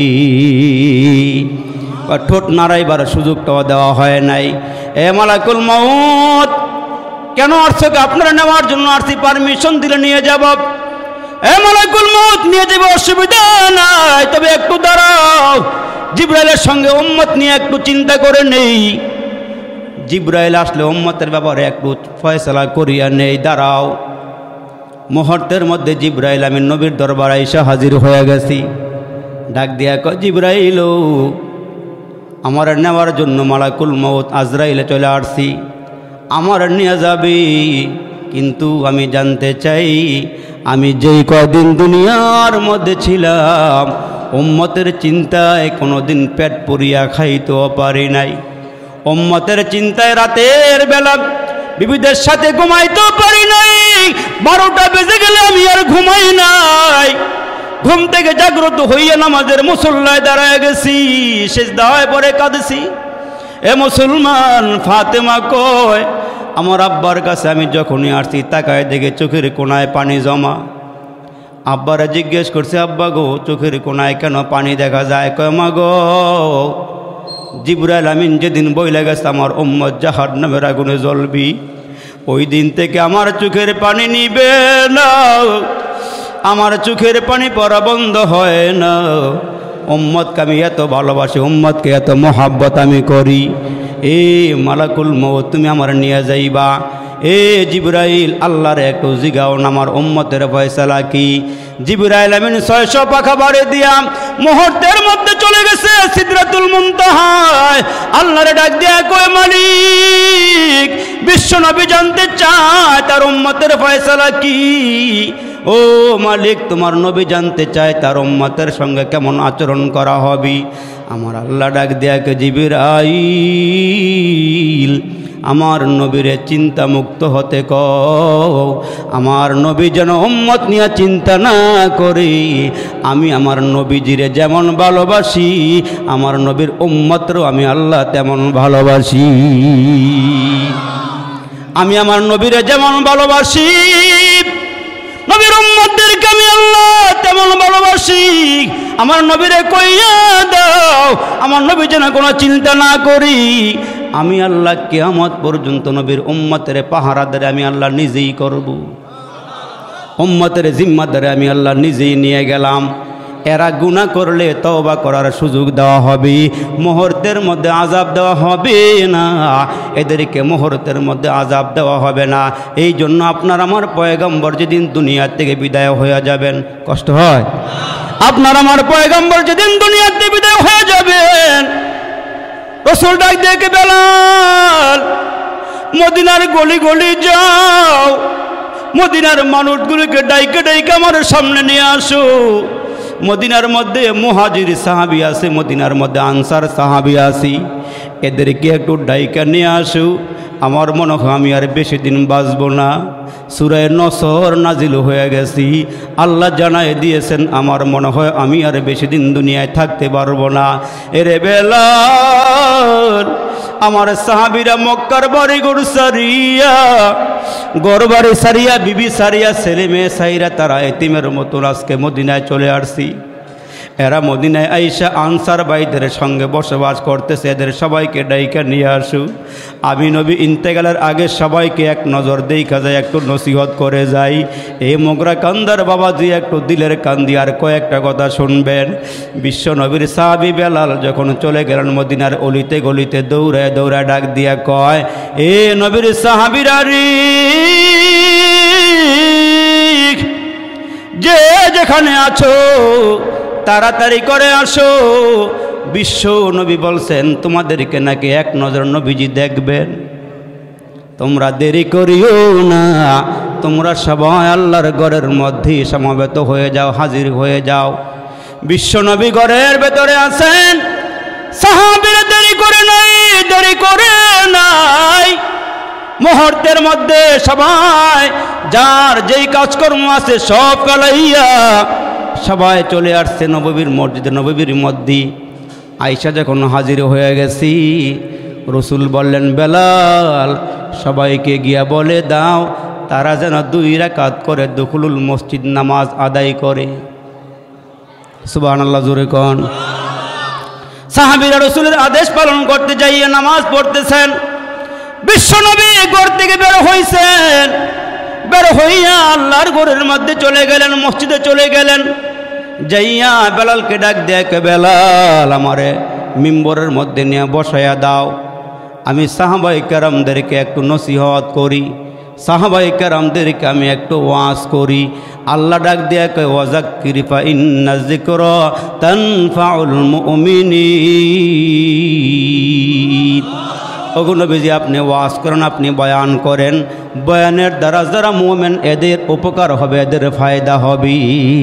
लिए। ঠোঁট নাড়াইবার সুযোগটাও দেওয়া হয় নাই। এ মালাকুল মউত, কেন আসছো? আপনারা নেওয়ার জন্য আসছি, পারমিশন দিলে নিয়ে যাব। এ মালাকুল মউত, নিয়ে যাবে, অসুবিধা নাই, তবে একটু দাঁড়াও। জিবরাইলের সঙ্গে উম্মত নিয়ে একটু চিন্তা করে নেই। জিবরাইল আসলে উম্মতের ব্যাপারে একটু ফয়সালা করিয়া নেই, দাঁড়াও। মুহূর্তের মধ্যে জিবরাইল আমি নবীর দরবারে এসে হাজির হয়ে গেছি। ডাক দিয়া কয়, জিবরাইল, আমার নেওয়ার জন্য মালাকুল মউত আজরাইলে চলে আসছি, আমার নিয়ে যাবি। কিন্তু আমি জানতে চাই, আমি যেই কয়দিন দুনিয়ার মধ্যে ছিলাম, উম্মতের চিন্তায় কোনোদিন পেট পুরিয়া খাইতেও পারি নাই। উম্মতের চিন্তায় রাতের বেলা বিবিদের সাথে ঘুমাইতেও পারি নাই। বারোটা বেজে গেলে আমি আর ঘুমাই নাই। ঘুম থেকে জাগ্রত হইয়া নামাজের মুসল্লায় দাঁড়ায় গেছি, সিজদায় পড়ে কাঁদছি। এ মুসলমান, ফাতেমা কয়, আমার আব্বার কাছে আমি যখনই আসছি তাকায় দেখে চোখের কোনায় পানি জমা। আব্বারা জিজ্ঞেস করছে, আব্বা গো, চোখের কোনায় কেন পানি দেখা যায়? কয়, মা গো, জিবরাইল আমিন যেদিন বইলে গেছে আমার উম্মত জাহান্নামের আগুনে জ্বলবি, ওই দিন থেকে আমার চোখের পানি নিবে না, আমার চোখের পানি পড়া বন্ধ হয় না। উম্মতকে আমি এত ভালোবাসি, উম্মতকে এত মহাব্বত আমি করি। এ মালাকুল মউত, তুমি আমার নিয়ে যাইবা। এ জিবরাইল, আল্লাহর একটু জিগাও না আমার উম্মতের ফয়সালা কি। জিবরাইল আমিন ছয়শ পাখা বাড়ি দিয়া মুহূর্তের মধ্যে চলে গেছে সিদরাতুল মুনতাহায়। আল্লাহরে ডাক দিয়া কয়, মালিক, বিশ্বনবী জানতে চায় তার উম্মতের ফয়সালা কি। ও মালিক, তোমার নবী জানতে চায় তার উম্মতের সঙ্গে কেমন আচরণ করা হবে। আমার আল্লাহ ডাক দিয়া কে, জিবরাইল, আমার নবীরে চিন্তা মুক্ত হতে কও। আমার নবী যেন উম্মত নিয়ে চিন্তা না করি। আমি আমার নবীজিরে যেমন ভালোবাসি, আমার নবীর উম্মতরও আমি আল্লাহ তেমন ভালোবাসি। আমি আমার নবীরে যেমন ভালোবাসি, নবীর উম্মতদেরকে আমি আল্লাহ তেমন ভালোবাসি। আমার নবীরে কইয়া দাও, আমার নবী যেন কোনো চিন্তা না করি। আমি আল্লাহ কিয়ামত পর্যন্ত নবীর উম্মতের পাহারাদারে আমি আল্লাহ নিজেই করব। উম্মতের জিম্মাদারে আমি আল্লাহ নিজেই নিয়ে গেলাম। এরা গুনাহ করলে তওবা করার সুযোগ দেওয়া হবে, মুহূর্তের মধ্যে আযাব দেওয়া হবে না। এদেরকে মুহূর্তের মধ্যে আযাব দেওয়া হবে না। এই জন্য আপনার আমার পয়গম্বর যেদিন দুনিয়া থেকে বিদায় হয়ে যাবেন, কষ্ট হয়? আপনার আমার পয়গম্বর যেদিন দুনিয়া থেকে বিদায় হয়ে যাবেন, রাসূল ডাক দেখে, বেলাল, মদিনার গলি গলি যাও, মদিনার মানুষগুলোকে ডাইকে ডাইকে আমার সামনে নিয়ে আসো। মদিনার মধ্যে মুহাজির সাহাবী আছে, মদিনার মধ্যে আনসার সাহাবী আছে, এদেরকে একটু ডাইকা নিয়ে আসু, আমার মনে হয় আমি আর বেশি দিন বাঁচব না। সূরা নসর নাজিল হয়ে গেছি, আল্লাহ জানায় দিয়েছেন আমার মনে হয় আমি আর বেশি দিন দুনিয়ায় থাকতে পারবো না। এরে বেলাল, আমার সাহাবীরা মক্কার বাড়ি গড় সারিয়া, গড় বাড়ি সারিয়া, বিবি সারিয়া, ছেলে মেয়ে সাইরা, তারা এতিমের মতন আজকে মদিনায় চলে আসছি। এরা মদিনায় আইসা আনসার ভাইদের সঙ্গে বসবাস করতেছে, এদের সবাইকে ডাইকা নিয়ে আসু। আমি নবী ইন্তেকালের আগে সবাইকে এক নজর দেখা যায়, একটু নসিহত করে যাই। এই মোগরা কান্দার বাবাজি একটু দিলের কান্দি আর কয়েকটা কথা শুনবেন। বিশ্ব নবীর সাহাবী বেলাল যখন চলে গেলেন মদিনার অলিতে গলিতে দৌড়ায় দৌড়ায় ডাক দিয়া কয়, এ নবীর সাহাবীরা রে, যে যেখানে আছো তাড়াতাড়ি করে আসো। বিশ্ব নবী বলছেন তোমাদেরকে নাকি এক নজর নবীজি দেখবেন, তোমরা দেরি করিও না, তোমরা সবাই আল্লাহর ঘরের মধ্যে সমবেত হয়ে যাও, হাজির হয়ে যাও। বিশ্ব নবী ঘরের ভেতরে আছেন, সাহাবীরা দেরি করে নাই, দেরি করে নাই, মুহূর্তের মধ্যে সবাই যার যেই কাজকর্ম আছে সব কালাইয়া সবাই চলে আসছে নববীর মসজিদে নববীর মধ্যে। আয়েশা যখন হাজির হয়ে গেছি, রসুল বললেন, বেলাল সবাইকে গিয়া বলে দাও তারা যেন দুই রাকাত করে দুখুলুল মসজিদ নামাজ আদায় করে। সুবহানাল্লাহ, জোরে কোন। সাহাবীরা রসুলের আদেশ পালন করতে যাইয়ে নামাজ পড়তেছেন। বিশ্বনবী ঘর থেকে বের হইছেন, বের হইয়া আল্লাহর ঘরের মধ্যে চলে গেলেন, মসজিদে চলে গেলেন। যাইয়া বেলালকে ডাক দেয়, বেলাল আমারে মিম্বরের মধ্যে নিয়ে বসাইয়া দাও, আমি সাহাবাই কেরামদেরকে একটু নসিহত করি, সাহাবাই কেরামদেরকে আমি একটু ওয়াজ করি। আল্লাহ ডাক দেয়া কয়, ওয়াজাক্কির ফা ইন্না যিকরা তানফাউল মুমিনিন। ওগো নবীজি আপনি ওয়াজ করেন, আপনি বয়ান করেন, বয়ানের দ্বারা যারা মুমিন এদের উপকার হবে, এদের ফায়দা হবে।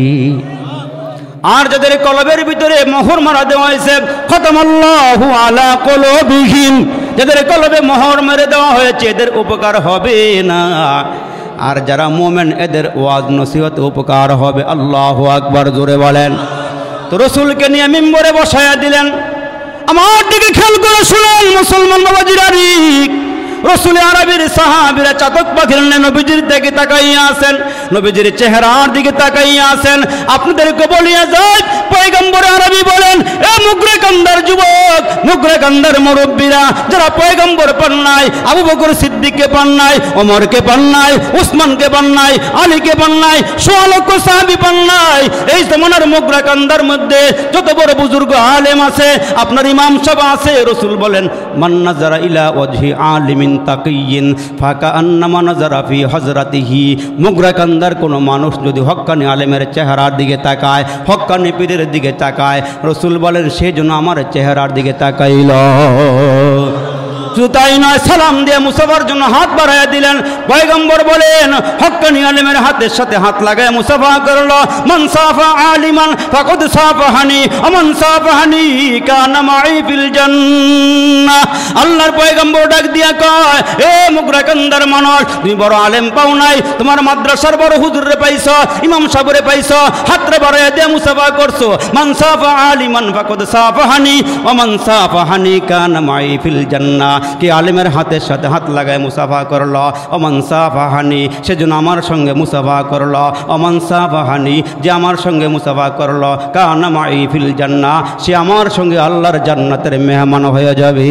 আর যাদের কলবের ভিতরে মোহর মারা দেওয়া হয়েছে, খতমাল্লাহু আলা কুলুবিহিম, যাদের কলবে মোহর মেরে দেওয়া হয়েছে এদের উপকার হবে না। আর যারা মুমিন এদের ওয়াজ নসিহত উপকার হবে। আল্লাহু আকবার, জোরে বলেন। তো রসুলকে নিয়ে মিম্বরে বসায়া দিলেন। আমার দিকে খেয়াল করে শুনেন মুসলমান বাবাজিরা, রসুল আরবির সাহাবীরা চাতক পাখির নবীজির দিকে তাকাইয়া আছেন, নবীজির চেহারার দিকে তাকাইয়া আছেন। আপনাদেরকে বলিয়া যায়, পয়গম্বর আরবি বলেন, এ মুগরে কান্দার যুবক, মুগরে কান্দার মুরব্বীরা, যারা পয়গম্বর পান নাই, আবু বকর সিদ্দিককে পান নাই, ওমরকে পান নাই, উসমানকে পান নাই, আলীকে পান নাই, সোয়া লক্ষ সাহাবী পান নাই, এই জমানার মুগরে কান্দার মধ্যে যত বড় বুজুর্গ আলেম আছে, আপনার ইমাম সাহেব আছে, রসুল বলেন, মান নাযারা ইলা ওয়াজহি আলিমিন তাকিয়িন ফাকা আন্নামা নাযারা ফি হযরাতিহি। মুগরা কান্দার কোনো মানুষ যদি হক্কানি আলেমের চেহারার দিকে তাকায়, হক্কানি পীরের দিকে তাকায়, রসুল বলেন সেই জন্য আমার চেহারার দিকে তাকাইল। শুধু তাই নয়, সালাম দিয়ে মুসাফার জন্য হাত বাড়াইয়া দিলেন। পয়গম্বর বলেন, হক্কানি আলেমের হাতের সাথে হাত লাগায় মুসাফা করলো। মান সাফা আলিমান ফাকাদ সাফাহানি ওয়া মান সাফাহানি কানা মাই ফিল জান্নাহ। আল্লাহর পয়গম্বর ডাক দিয়া কয়, এ মুগরা কান্দার মানুষ, তুমি বড় আলেম পাও নাই, তোমার মাদ্রাসার বড় হুজুরে পাইছো, ইমাম সাহেবরে পাইছো, হাতরে বাড়াইয়া দিয়ে মুসাফা করছো। মান সাফা আলিমান ফাকাদ সাফাহানি ওয়া মান সাফাহানি কানা মাই ফিল জান্নাহ। কি আলেমের হাতের সাথে হাত লাগায় মুসাফা করলো, ওমান সাফাহানি, সেজন্য আমার সঙ্গে মুসাফা করলো। ওমান সাফাহানি, যে আমার সঙ্গে মুসাফা করলো, কানা মাই ফিল জান্নাহ, সে আমার সঙ্গে আল্লাহর জান্নাতের মেহমান হয়ে যাবে।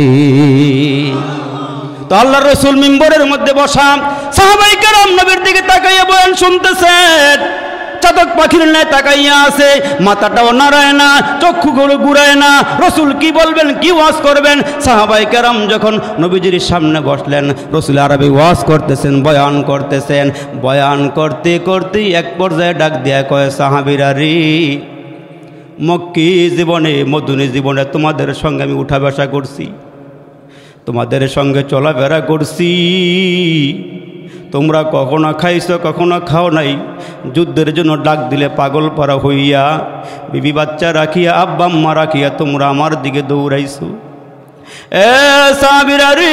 তো আল্লাহর রসুল মিম্বরের মধ্যে বসা, সাহাবাই কেরাম নবীর দিকে তাকাইয়া বয়ান শুনতেছেন। চাতক পাখির ন্যায় তাকাইয়া আছে, মাথাটাও নাড়ায় না, চক্ষুগুলো ঘুরায় না। রসুল কি বলবেন, কি ওয়াজ করবেন? সাহাবাই কেরাম যখন নবীজির সামনে বসলেন, রসুল আরবি ওয়াজ করতেছেন, বয়ান করতেছেন। বয়ান করতে করতে এক পর্যায়ে ডাক দেয়া কয়, সাহাবীরা রে, মক্কি জীবনে, মদনী জীবনে তোমাদের সঙ্গে আমি উঠা বসা করছি, তোমাদের সঙ্গে চলাফেরা করছি, তোমরা কখনো খাইছো কখনো খাও নাই, যুদ্ধের জন্য ডাক দিলে পাগল পারা হইয়া বিবি বাচ্চা রাখিয়া আব্বা আম্মা রাখিয়া তোমরা আমার দিকে দৌড়াইছো। এ সাহাবীরা,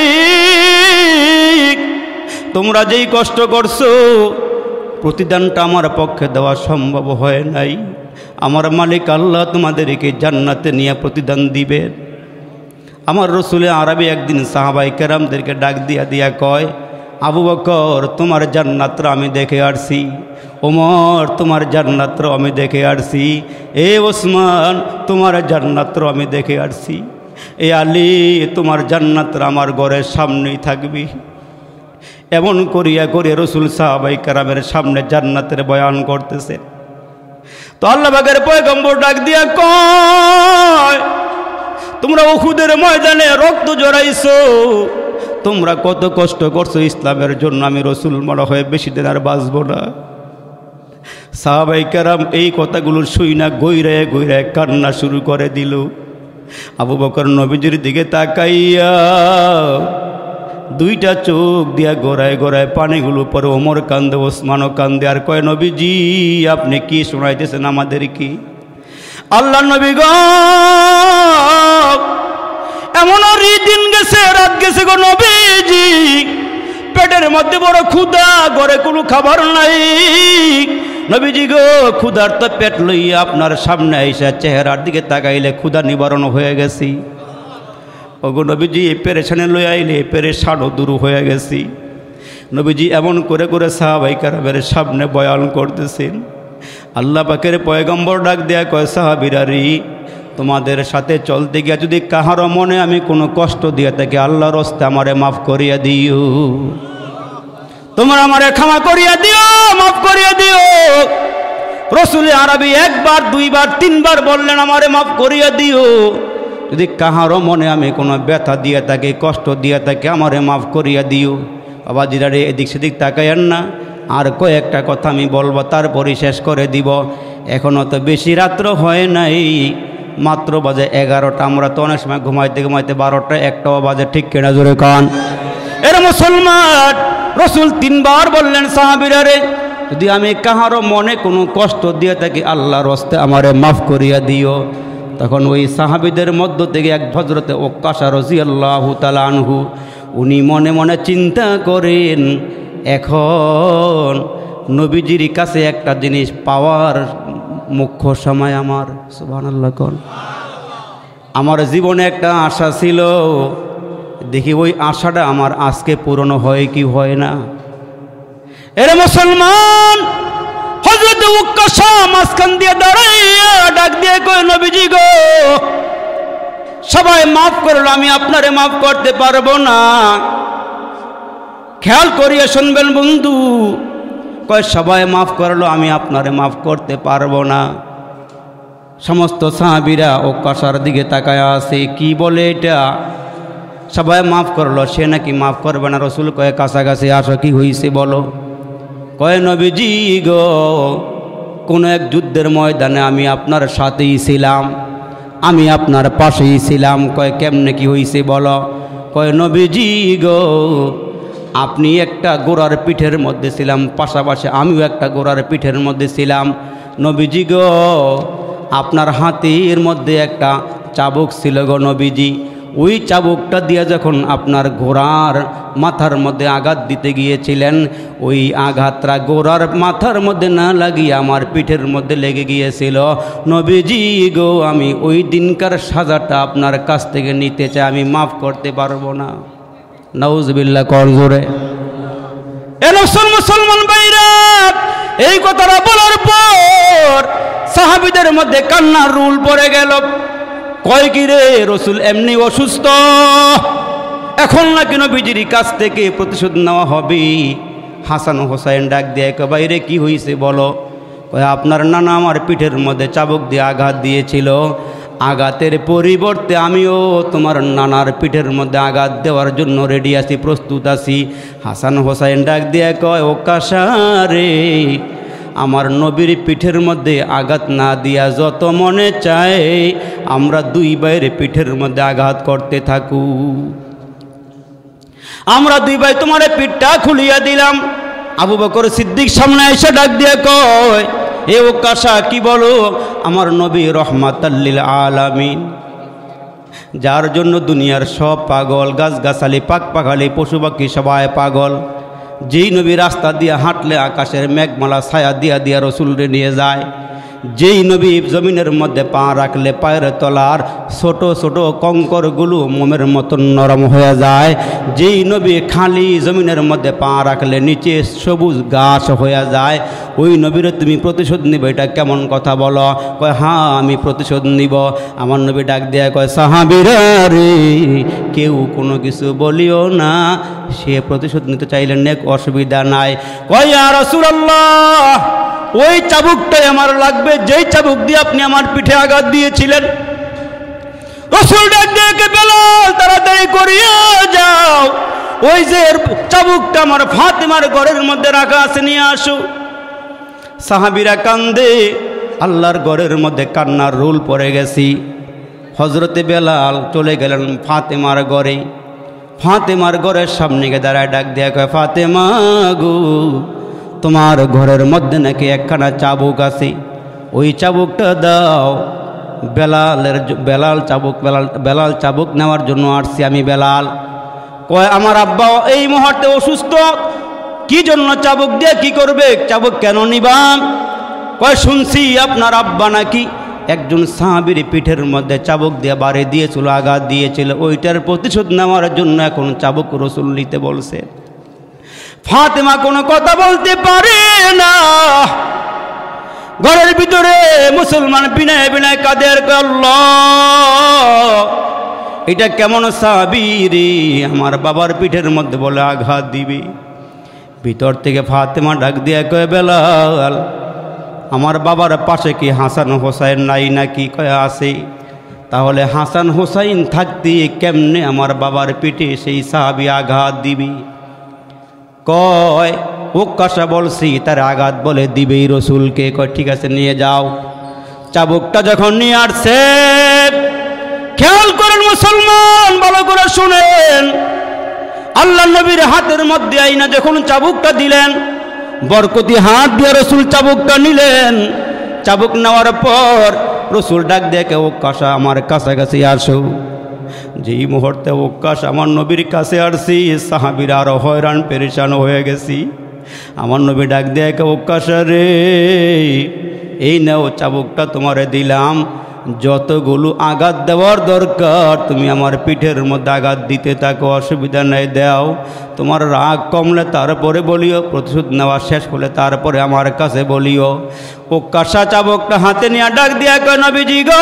তোমরা যেই কষ্ট করছো প্রতিদানটা আমার পক্ষে দেওয়া সম্ভব হয় নাই। আমার মালিক আল্লাহ তোমাদেরকে জান্নাতে নিয়ে প্রতিদান দিবেন। আমার রসুলে আরবি একদিন সাহাবাই কেরামদেরকে ডাক দিয়া দিয়া কয়, আবু বকর তোমার জান্নাতরা আমি দেখে আসছি, ওমর তোমার জান্নাতরা আমি দেখে আসছি, এ ওসমান তোমার জান্নাতরা আমি দেখে আসছি, এ আলী তোমার জান্নাতরা আমার ঘরের সামনেই থাকবি। এমন করিয়া করিয়া রসুল সাহাবাই কেরামের সামনে জান্নাতের বয়ান করতেছে। তো আল্লাহ পাকের পয়গম্বর ডাক দিয়া কয়, তোমরা উহুদের ময়দানে রক্ত জড়াইছো, তোমরা কত কষ্ট করছো ইসলামের জন্য, আমি রসুল মনে হয় বেশি দিন আর বাঁচব না। সাহাবাই কেরাম এই কথাগুলো শুইনা গইরায় গইরায় কান্না শুরু করে দিল। আবু বকর নবীজির দিকে তাকাইয়া দুইটা চোখ দিয়া গোড়ায় গোড়ায় পানিগুলো পরে ওমর কান্দে, ওসমানও কান্দে, আর কয় নবীজি আপনি কি শোনাইতেছেন আমাদের? কি আল্লাহ নবী গো, এমন দিন গেছে রাত গেছে গো নবীজি, পেটের মধ্যে বড় ক্ষুধা, ঘরে কোনো খাবার নাই। নবীজি গো, ক্ষুধার তো পেট লইয়া আপনার সামনে আইসা চেহারার দিকে তাকাইলে ক্ষুধা নিবারণ হয়ে গেছি। ওগো নবীজি এই পেরেশানে লই আইলে পেরেশানও দূর হয়ে গেছি। নবীজি এমন করে করে সাহাবাই কেরামের সামনে বয়ান করতেছেন। আল্লাহ পাকের পয়গম্বর ডাক দেয়া কয়, সাহাবীরারি তোমাদের সাথে চলতে গিয়া যদি কাহারও মনে আমি কোনো কষ্ট দিয়ে থাকি আল্লাহর রাস্তায় আমারে মাফ করিয়া দিও, তোমরা আমারে ক্ষমা করিয়া দিও, মাফ করিয়া দিও। রসুল আরবি একবার দুইবার তিনবার বললেন আমারে মাফ করিয়া দিও। যদি কাহারও মনে আমি কোনো ব্যথা দিয়ে থাকি, কষ্ট দিয়ে থাকি আমারে মাফ করিয়া দিও। বাবাজিরা রে, এদিক সেদিক তাকাইয়েন না, আর কয়েকটা কথা আমি বলবো তারপরই শেষ করে দিব। এখনও তো বেশি রাত্র হয় নাই, মাত্র বাজে এগারোটা। আমরা তো অনেক সময় ঘুমাইতে ঘুমাইতে বারোটা একটাও বাজে, ঠিক কেনা জোরে কান। এর মুসলমান রসুল তিনবার বললেন, সাহাবীরা রে যদি আমি কাহারও মনে কোনো কষ্ট দিয়ে থাকি আল্লাহর রাস্তায় আমারে মাফ করিয়া দিও। তখন ওই সাহাবীদের মধ্য থেকে এক হযরতে ওক্কাশা রাদিয়াল্লাহু তাআলা আনহু, উনি মনে মনে চিন্তা করেন, এখন নবীজির কাছে একটা জিনিস পাওয়ার মুখ্য সময় আমার। সুবহানাল্লাহ কোন। আমার জীবনে একটা আশা ছিল, দেখি ওই আশাটা আমার আজকে পূরণ হয় কি হয় না। এরে মুসলমান, হযরত ওক্কাশা মাঝখান দিয়ে দাঁড়াইয়া ডাক দিয়ে কয়, নবীজি গো, সবাই মাফ করলো, আমি আপনারে মাফ করতে পারবো না। খেয়াল করিয়া শুনবেন বন্ধু, কয় সবাই মাফ করলো, আমি আপনারে মাফ করতে পারবো না। সমস্ত সাহাবীরা ওক্কাশার দিকে তাকায় আছে, কি বলে এটা? সবাই মাফ করলো, সে নাকি মাফ করবে না। রসুল কয়, কাছাকাছি আসো, কি হয়েছে বলো? কয়, নবীজি গো, কোনো এক যুদ্ধের ময়দানে আমি আপনার সাথেই ছিলাম, আমি আপনার পাশেই ছিলাম। কয়, কেমনে কি হয়েছে বলো? কয়, নবীজি গো, আপনি একটা গোড়ার পিঠের মধ্যে ছিলাম, পাশাপাশি আমিও একটা গোড়ার পিঠের মধ্যে ছিলাম। নবীজি গো, আপনার হাতের মধ্যে একটা চাবুক ছিল গো নবীজি, ওই চাবুকটা দিয়ে যখন আপনার ঘোড়ার মাথার মধ্যে আঘাত দিতে গিয়েছিলেন, ওই আঘাতটা ঘোড়ার মাথার মধ্যে না লাগিয়ে আমার পিঠের মধ্যে লেগে গিয়েছিল। নবীজি গো, আমি ওই দিনকার সাজাটা আপনার কাছ থেকে নিতে চাই, আমি মাফ করতে পারবো না। নাউজুবিল্লাহ কর জোরে। মুসলমান ভাইরা, এই কথাটা বলার পর সাহাবীদের মধ্যে কান্নার রুল পড়ে গেল। কয়, কি রে রসুল এমনি অসুস্থ, এখন নাকি নবীজির কাছ থেকে প্রতিশোধ নেওয়া হবে। হাসান হোসাইন ডাক দিয়ে, বাইরে কি হয়েছে বলো? কয়, আপনার নানা আমার পিঠের মধ্যে চাবুক দিয়ে আঘাত দিয়েছিল, আঘাতের পরিবর্তে আমিও তোমার নানার পিঠের মধ্যে আঘাত দেওয়ার জন্য রেডি আছি, প্রস্তুত আছি। হাসান হোসাইন ডাক দিয়ে কয়, ওক্কাশা রে, আমার নবীর পিঠের মধ্যে আঘাত না দিয়া যত মনে চায় আমরা দুই ভাইয়ের পিঠের মধ্যে আঘাত করতে থাকু। আমরা দুই ভাই তোমার পিঠটা খুলিয়া দিলাম, আবু বকর সিদ্দিক সামনে এসে ডাক দিয়ে কয়, এ ওকাশা কি বলো? আমার নবী রহমাতাল লিল আলামিন, যার জন্য দুনিয়ার সব পাগল, গাছগাছালি, পাক পাখালি, পশু পাখি সবাই পাগল, যেই নবী রাস্তা দিয়ে হাঁটলে আকাশের মেঘমালা ছায়া দিয়া দিয়া রসুলরে নিয়ে যায়, যেই নবী জমিনের মধ্যে পা রাখলে পায়ের তলার ছোট ছোট কঙ্করগুলো মোমের মতন নরম হয়ে যায়, যেই নবী খালি জমিনের মধ্যে পা রাখলে নিচে সবুজ ঘাস হয়ে যায়, ওই নবীরে তুমি প্রতিশোধ নিবে, এটা কেমন কথা বলো? কয়, হ্যাঁ আমি প্রতিশোধ নিব। আমার নবী ডাক দেয়া কয়, সাহাবীরা রে, কেউ কোনো কিছু বলিও না, সে প্রতিশোধ নিতে চাইলে নেক, অসুবিধা নাই। কয়, ইয়া রাসূলুল্লাহ, ওই চাবুকটাই আমার লাগবে, যেই চাবুক দিয়ে আপনি আমার পিঠে আঘাত দিয়েছিলেন। রাসূল ডাক দিয়ে, বেলাল তাড়াতাড়ি করিয়া যাও, ওই যে চাবুকটা আমার ফাতেমার ঘরের মধ্যে রাখা আছে, নিয়ে আসো। সাহাবীরা কান্দে, আল্লাহর ঘরের মধ্যে কান্নার রোল পড়ে গেছি। হযরতে বেলাল চলে গেলেন ফাতেমার ঘরে। ফাতেমার ঘরের সামনে গিয়ে দাঁড়ায় ডাক দেয়া কয়, ফাতেমা গো, তোমার ঘরের মধ্যে নাকি একখানা চাবুক আছে, ওই চাবুকটা দাও। বেলালের বেলাল চাবুক বেলাল বেলাল চাবুক নেওয়ার জন্য আসছি আমি। বেলাল কয়, আমার আব্বা এই মুহূর্তে অসুস্থ, কি জন্য চাবুক দিয়ে কি করবে? চাবুক কেন নিবা? কয়, শুনছি আপনার আব্বা নাকি একজন সাহাবীর পিঠের মধ্যে চাবুক দিয়ে বাড়ি দিয়েছিল, আঘাত দিয়েছিল, ওইটার প্রতিশোধ নেওয়ার জন্য এখন চাবুক রাসূল নিতে বলছে। ফাতেমা কোনো কথা বলতে পারে না। ঘরের ভিতরে মুসলমান বিনায় বিনায় কাদের, আল্লাহ, এটা কেমন সাহাবী রে, আমার বাবার পিঠের মধ্যে বলে আঘাত দিবে। ভিতর থেকে ফাতেমা ডাক দিয়ে কয়, বেলাল, আমার বাবার পাশে কি হাসান হোসাইন নাই নাকি? কয়, আছে। তাহলে হাসান হোসাইন থাকতে কেমনে আমার বাবার পিঠে সেই সাহাবী আঘাত দিবি? কয়, ওকাশা বলছি তার আঘাত বলে দিবেই রসুলকে। কয়, ঠিক আছে, নিয়ে যাও। চাবুকটা যখন নিয়ে আসছে, খেয়াল করেন মুসলমান, ভালো করে শুনেন, আল্লাহ নবীর হাতের মধ্যে আইনা যখন চাবুকটা দিলেন, বরকতি হাত দিয়ে রসুল চাবুকটা নিলেন। চাবুক নেওয়ার পর রসুল ডাক দেখে, ওকাশা আমার কাছাকাছি আসো। যেই মুহূর্তে ওকাশ আমার নবীর কাছে আসছি, সাহাবীরা আরো হয়রান পেরেশান হয়ে গেছি। আমার নবী ডাক দেখে, ওকাশা রে, এই নাও চাবুকটা তোমারে দিলাম, যতগুলো আঘাত দেওয়ার দরকার তুমি আমার পিঠের মধ্যে আঘাত দিতে থাকো, অসুবিধা নেই, দাও। তোমার রাগ কমলে তারপরে বলিও, প্রতিশোধ নেওয়া শেষ হলে তারপরে আমার কাছে বলিও। ওকাশা চাবুকটা হাতে নিয়ে ডাক দিয়া কয়, নবীজি গো,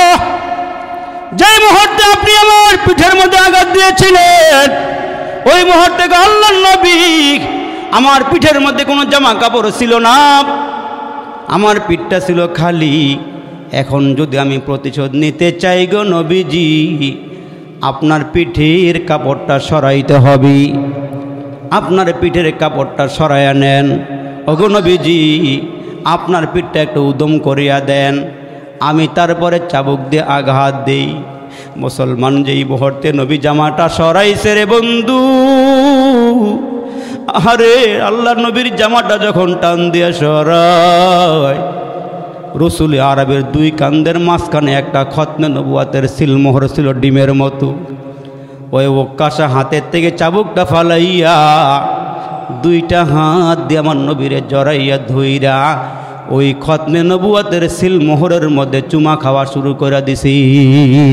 যে মুহূর্তে আপনি আমার পিঠের মধ্যে আঘাত দিয়েছিলেন, ওই মুহূর্তে আল্লাহর নবী, আমার পিঠের মধ্যে কোনো জামা কাপড় ছিল না, আমার পিঠটা ছিল খালি। এখন যদি আমি প্রতিশোধ নিতে চাই গো নবীজি, আপনার পিঠের কাপড়টা সরাইতে হবে, আপনার পিঠের কাপড়টা সরাইয়া নেন। ওগো নবীজি, আপনার পিঠটা একটু উদম করিয়া দেন, আমি তারপরে চাবুক দিয়ে আঘাত দেই। মুসলমান যেই মুহূর্তে নবী জামাটা সরাইছে রে বন্ধু, আরে আল্লাহ নবীর জামাটা যখন টান দিয়ে সরায়, রসুল আরবের দুই কান্দের মাঝখানে একটা খতনে নবুয়াতের সিলমোহর ছিল ডিমের মতো। ওই ওকাশা হাতের থেকে চাবুকটা ফালাইয়া দুইটা হাত দিয়ে আমার নবীরে জড়াইয়া ধইরা ওই খতনে নবুয়াতের সিলমোহরের মধ্যে চুমা খাওয়া শুরু করে দিছেন।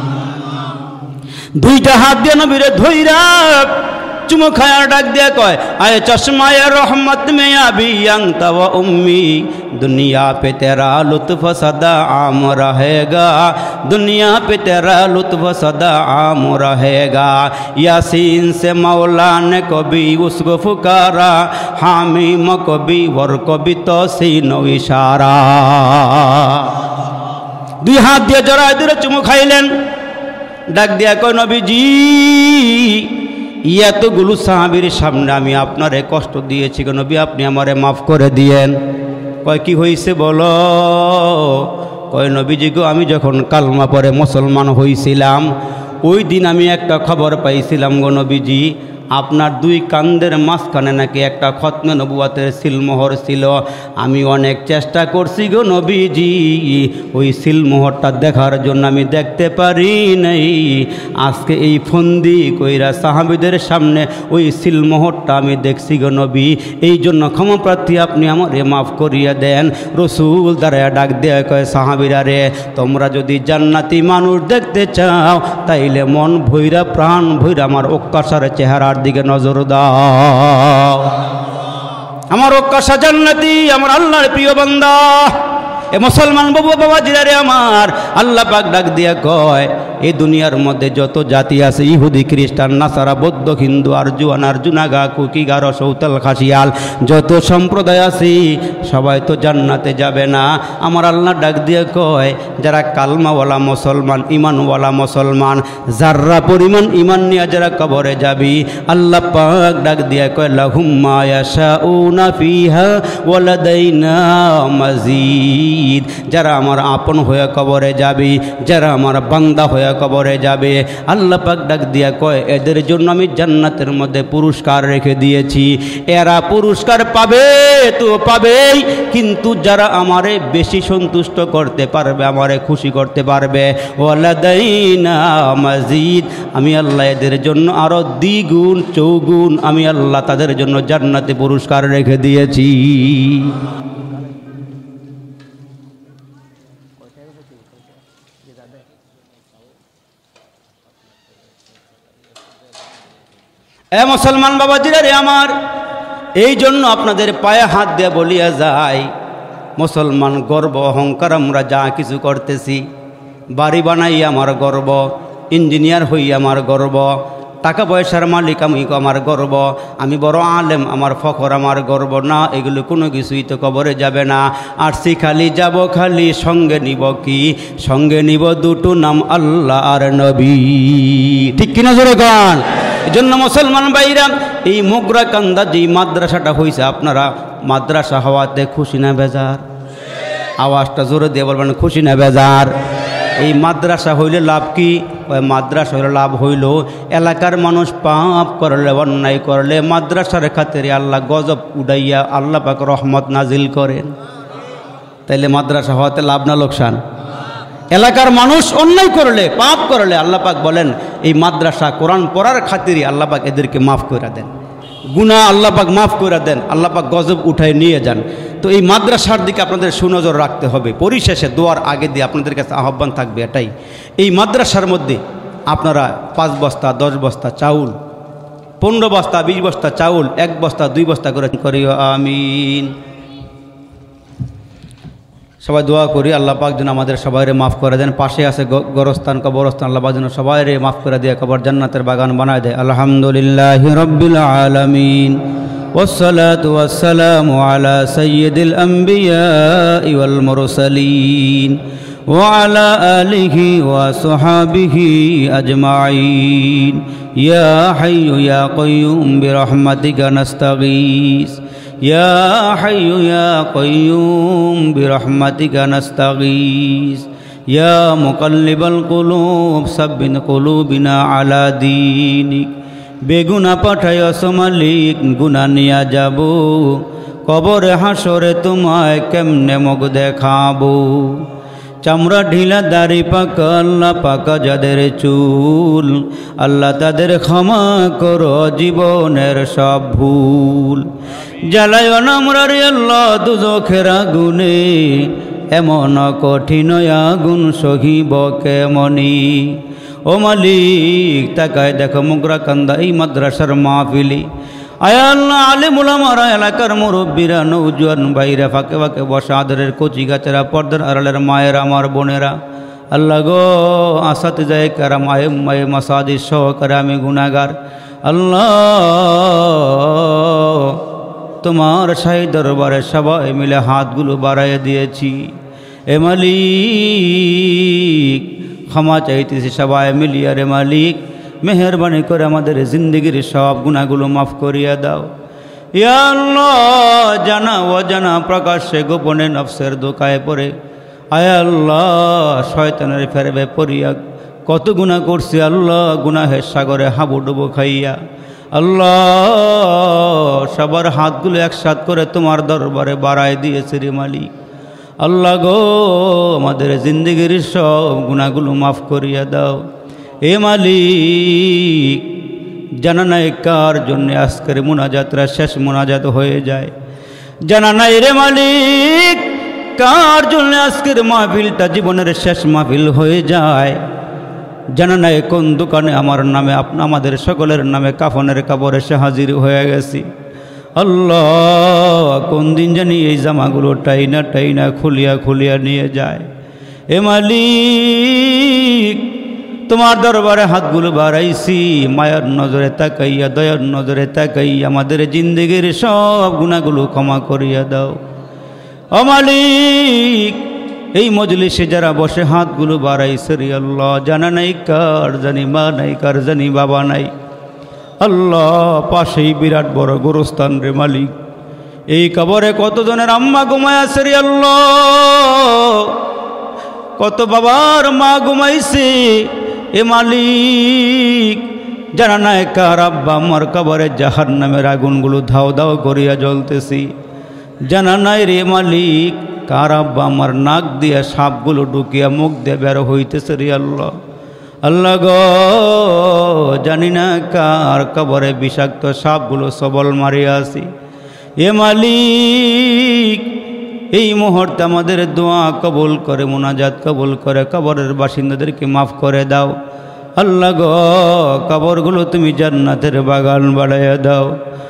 দুইটা হাত দিয়ে নবীরে ধইরা চুমো খায়া ডাক দিয়া কয়, আয়ে চশমায়ে রহমত মে আবি আনতা ওয়া উম্মি, दुनिया पे तेरा लुत्फ सदा आम रहेगा, दुनिया पे तेरा लुत्फ सदा आम रहेगा। यासीन से मौला ने कभी उसको पुकारा, हामीम कभी वर कभी तौसीन इशारा। दुई हाथ दिए जरा दिए चुमो खाइलेन, डाक दिया कय नबीजी, এতগুলো সাহাবীর সামনে আমি আপনারে কষ্ট দিয়েছি গো নবী, আপনি আমারে মাফ করে দিয়েন। কয়, কি হয়েছে বলো? কয়, নবীজি গো, আমি যখন কালমা পরে মুসলমান হয়েছিলাম, ওই দিন আমি একটা খবর পাইছিলাম গো নবীজি, আপনার দুই কান্দের মাঝখানে নাকি একটা খতমে নবুয়াতের সিলমোহর ছিল। আমি অনেক চেষ্টা করছি গো নবীজি, ওই সিলমোহরটা দেখার জন্য আমি দেখতে পারি নাই। আজকে এই ফন্দি কইরা সাহাবীদের সামনে ওই সিলমোহরটা আমি দেখছি গো নবী, এই জন্য ক্ষমাপ্রার্থী আপনি আমারে মাফ করিয়া দেন। রসুল দাঁড়ায় ডাক দেয়া কয়, সাহাবীরা রে, তোমরা যদি জান্নাতি মানুষ দেখতে চাও তাইলে মন ভৈরা প্রাণ ভৈরা আমার ওক্কাসার চেহারার দিকে নজর দাও। আমার ওক্কাসা জান্নাতি, আমার আল্লাহর প্রিয় বান্দা। এ মুসলমান বাবু বাবা জিরারে আমার, আল্লাহ পাক ডাক দিয়া কয়, এই দুনিয়ার মধ্যে যত জাতি আছে, ইহুদি খ্রিস্টান নাসারা বৌদ্ধ হিন্দু আরজুয়ান আরজুনাগা কুকিগার সৌতাল খাসিয়াল, যত সম্প্রদায় আছে সবাই তো জান্নাতে যাবে না। আমার আল্লাহ ডাক দিয়ে কয়, যারা কালমাওয়ালা মুসলমান, ইমানওয়ালা মুসলমান, যারা পরিমাণ ইমান নিয়ে যারা কবরে যাবি, আল্লাহ পাক ডাক দিয়ে কয়, লাহুম মা ইয়াশাউনা ফিহা ওয়া লাদাইনা মাজিদ। যারা আমার আপন হয়ে কবরে যাবি, যারা আমার বান্দা হয়ে কবরে যাবে, আল্লাহ পাক ডাক দিয়া কয়, এদের জন্য আমি জান্নাতের মধ্যে পুরস্কার রেখে দিয়েছি। এরা পুরস্কার পাবে তো পাবেই, কিন্তু যারা আমারে বেশি সন্তুষ্ট করতে পারবে, আমারে খুশি করতে পারবে, ওয়ালাদাইনা মাজিদ, আমি আল্লাহ এদের জন্য আরো দ্বিগুণ চৌগুণ আমি আল্লাহ তাদের জন্য জান্নাতে পুরস্কার রেখে দিয়েছি। এ মুসলমান বাবাজিরা রে আমার, এই জন্য আপনাদের পায়ে হাত দিয়ে বলিয়া যায়, মুসলমান গর্ব অহংকার আমরা যা কিছু করতেছি, বাড়ি বানাই আমার গর্ব, ইঞ্জিনিয়ার হই আমার গর্ব, টাকা পয়সার মালিক আমি আমার গর্ব, আমি বড় আলেম আমার ফখর আমার গর্ব না, এগুলো কোনো কিছুই তো কবরে যাবে না। আর সি খালি যাব খালি, সঙ্গে নিব কি? সঙ্গে নিব দুটো নাম, আল্লাহ আর নবী। ঠিক কিনা জোরে গান? এই জন্য মুসলমান ভাইরা, এই মোগরা কান্দা যে মাদ্রাসাটা হয়েছে, আপনারা মাদ্রাসা হওয়াতে খুশি না বেজার? আওয়াজটা জোরে দিয়ে বলবেন, খুশি না বেজার? এই মাদ্রাসা হইলে লাভ কি? ওই মাদ্রাসা হইলে লাভ হইল, এলাকার মানুষ পাপ করলে, অন্যায় করলে, মাদ্রাসার খাতিরে আল্লাহ গজব উড়াইয়া আল্লাহ পাক রহমত নাজিল করেন। তাইলে মাদ্রাসা হওয়াতে লাভ না লোকসান? এলাকার মানুষ অন্যায় করলে, পাপ করলে, আল্লাহ পাক বলেন এই মাদ্রাসা কোরআন পড়ার খাতিরে আল্লাহ পাক এদেরকে মাফ করে দেন, গুনাহ আল্লাহ পাক মাফ করে দেন, আল্লাহ পাক গজব উঠায় নিয়ে যান। তো এই মাদ্রাসার দিকে আপনাদের সুনজর রাখতে হবে। পরিশেষে দোয়ার আগে দিয়ে আপনাদের কাছে আহ্বান থাকবে এটাই, এই মাদ্রাসার মধ্যে আপনারা পাঁচ বস্তা দশ বস্তা চাউল, পনেরো বস্তা বিশ বস্তা চাউল, এক বস্তা দুই বস্তা করে করিও আমিন। সবাই দোয়া করি আল্লাহ পাক যেন আমাদের সবাইরে মাফ করে দেন। পাশে আছে গোরস্থান কবরস্থান, আল্লাহ পাক যেন সবাইরে মাফ করে দিয়ে কবর জান্নাতের বাগান বানায় দেয়। আলহামদুলিল্লাহি রাব্বিল আলামিন, ওয়াসসালাতু ওয়াসসালামু আলা সাইয়্যিদিল আমবিয়াই ওয়াল মুরসালিন ওয়া আলা আলিহি ওয়া সাহবিহি আজমাইন। ইয়া হাইয়্যু ইয়া কাইয়্যুম বিরহমাতিকা নাস্তাগীস, ইয়া হাইয়্যু ইয়া কাইয়্যুম বিরহমাতিকা নাস্তাগীস, ইয়া মুকাল্লিবাল কুলুব সাব্বিন কুলুবিনা আলা দীনিক। বেগুনা পাঠায়স মালিক, গুনা নিয়া যাব কবরে হাসরে, তোমায় কেমনে মুখ দেখাবো। চামড়া ঢিলা দাড়ি পাকা, আল্লাহ পাকা যাদের চুল, আল্লাহ তাদের ক্ষমা করো জীবনের সব ভুল। জ্বালায় আমরা রে আল্লাহ দুজখের আগুনে, এমন কঠিন আগুন সহিব কেমনি। ও মালিক তাকায় দেখো মোগরা কান্দা এই মাদ্রাসার মাহফিলি, আয় আল্লাহ আলেম উলামারা, এলাকার মুরব্বীরা, নৌজওয়ান ভাইরা, ফাঁকে ফাঁকে বসা আদরের কচি গাছেরা, পর্দার আড়ালের মায়েরা, আমার বোনেরা, আল্লাহ গো আসাতে যায় কারা মায়ে মায়ে মাসাজিদ সহকারে আমি গুনাহগার। আল্লাহ তোমার শাহী দরবারে সবাই মিলে হাতগুলো বাড়াইয়ে দিয়েছি। এ মালিক ক্ষমা চাইতেছি সবাই মিলিয়া, রে মালিক মেহরবানি করে আমাদের জিন্দগির সব গুনাহগুলো মাফ করিয়া দাও। ইয়া আল্লাহ জানা অজানা প্রকাশ্যে গোপনে নফসের দোকায় পড়ে, আয় আল্লাহ শয়তানের ফেরবে পড়িয়া কত গুনাহ করছি আল্লাহ, গুনাহের সাগরে হাবুডুবু খাইয়া। আল্লাহ সবার হাতগুলো একসাথ করে তোমার দরবারে বাড়ায় দিয়েছে রে মালিক। আল্লাহ গো আমাদের জিন্দেগির সব গুনাহগুলো মাফ করিয়া দাও। এ মালিক জানা নাই কার জন্য আজকের মোনাজাতরা শেষ মোনাজাত হয়ে যায়, জানা নাই রে মালিক কার জন্য আজকের মাহফিলটা জীবনের শেষ মাহফিল হয়ে যায়, জানা নাই কোন দোকানে আমার নামে আপনা আমাদের সকলের নামে কাফনের কাপড় এসে হাজির হয়ে গেছি। আল্লাহ কোন দিন জানি এই জামাগুলো টাইনা টাইনা খুলিয়া খুলিয়া নিয়ে যায়। এ মালিক তোমার দরবারে হাতগুলো বাড়াইছি, মায়ার নজরে তাকাইয়া দয়ার নজরে তাকাইয়া আমাদের জিন্দেগির সব গুনাহগুলো ক্ষমা করিয়া দাও। ও মালিক এই মজলিসে যারা বসে হাতগুলো বাড়াইছে রে আল্লাহ, জানা নাই কার জানি মা নাই, কার জানি বাবা নাই। আল্লাহ পাশেই বিরাট বড় গোরস্থান রে মালিক, এই কবরে কতজনের আম্মা ঘুমায় আছে রে আল্লাহ, কত বাবার মা ঘুমাইছে। এ মালিক জানা নাই কার আব্বা আমার কবরে জাহান্নামের আগুনগুলো ধাও ধাও করিয়া জ্বলতেছি, জানা নাই রে মালিক কার আব্বা আমার নাক দিয়া সাপগুলো ঢুকিয়া মুখ দিয়ে বের হইতেছে রে আল্লাহ। আল্লাহ গো জানি না কার কবরে বিষাক্ত সাপগুলো সবল মারিয়া আছি। এ মালিক এই মুহূর্তে আমাদের দোয়া কবুল করে, মোনাজাত কবুল করে, কবরের বাসিন্দাদেরকে মাফ করে দাও। আল্লাহ গো কবরগুলো তুমি জান্নাতের বাগান বাড়াইয়া দাও।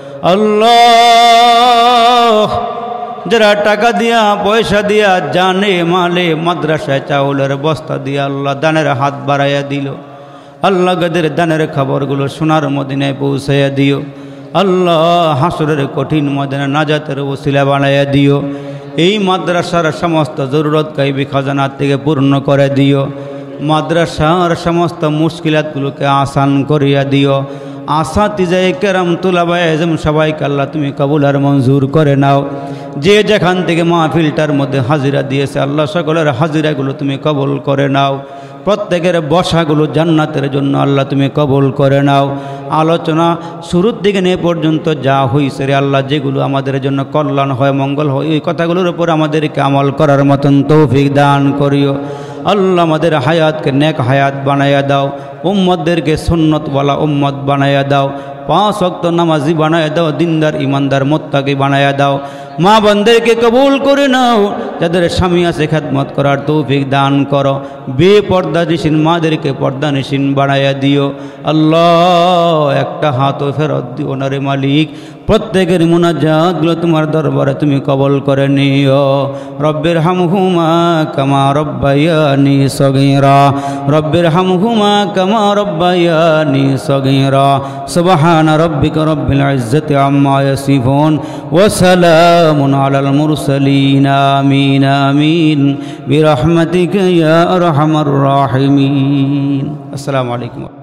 আল্লাহ যারা টাকা দিয়া পয়সা দিয়া জানে মালে মাদ্রাসায় চাউলের বস্তা দিয়া আল্লাহ দানের হাত বাড়াইয়া দিল, আল্লাহ গদের দানের খবরগুলো সোনার মদিনায় পৌঁছাইয়া দিও। আল্লাহ হাসরের কঠিন মদিনা নাজাতের ওসিলা বানাইয়া দিও। এই মাদ্রাসার সমস্ত জরুরত গাইবি খাজানার থেকে পূর্ণ করে দিও। মাদ্রাসার সমস্ত মুশকিলাতগুলোকে আসান করিয়া দিও। আসাতিজায়ে কেরাম তুলাবায়ে আজম সবাইকে আল্লাহ তুমি কবুল আর মঞ্জুর করে নাও। যে যেখান থেকে মাহফিলটার মধ্যে হাজিরা দিয়েছে আল্লাহ সকলের হাজিরাগুলো তুমি কবুল করে নাও। প্রত্যেকের বসাগুলো জান্নাতের জন্য আল্লাহ তুমি কবুল করে নাও। আলোচনা শুরুর দিকে নিয়ে পর্যন্ত যা হয়েছে রে আল্লাহ, যেগুলো আমাদের জন্য কল্যাণ হয় মঙ্গল হয় ওই কথাগুলোর উপর আমাদেরকে আমল করার মতন তৌফিক দান করিও। আল্লাহ আমাদের হায়াতকে নেক হায়াত বানাইয়া দাও, উম্মতদেরকে সুন্নতওয়ালা উম্মত বানাইয়া দাও, পাঁচ ওয়াক্ত নামাজি বানাইয়া দাও, দিনদার ইমানদার মুত্তাকি বানাইয়া দাও। মা বোনদেরকে কবুল করে নাও, যাদের স্বামী আছে খেদমত করার তৌফিক দান করো। বেপর্দানিসীন মাদেরকে পর্দানিসীন বানাইয়া দিও। আল্লাহ একটা হাতও ফেরত দিও না রে মালিক। প্রত্যেকের মুনাজাতগুলো তোমার দরবারে তুমি কবল করে নিও। রব্বির হামহুমা কামা রব্বায়ানি সগীরা, রব্বির হামহুমা কামা রব্বায়ানি সগীরা। সুবহান রাব্বিকা রব্বিল ইজ্জাতি আম্মা ইয়াসিফুন ওয়া সালামুন আলাল মুরসালিন। আমিন আমিন বিরহমাতিকা ইয়া আরহামার রাহিমিন। আসসালামু আলাইকুম।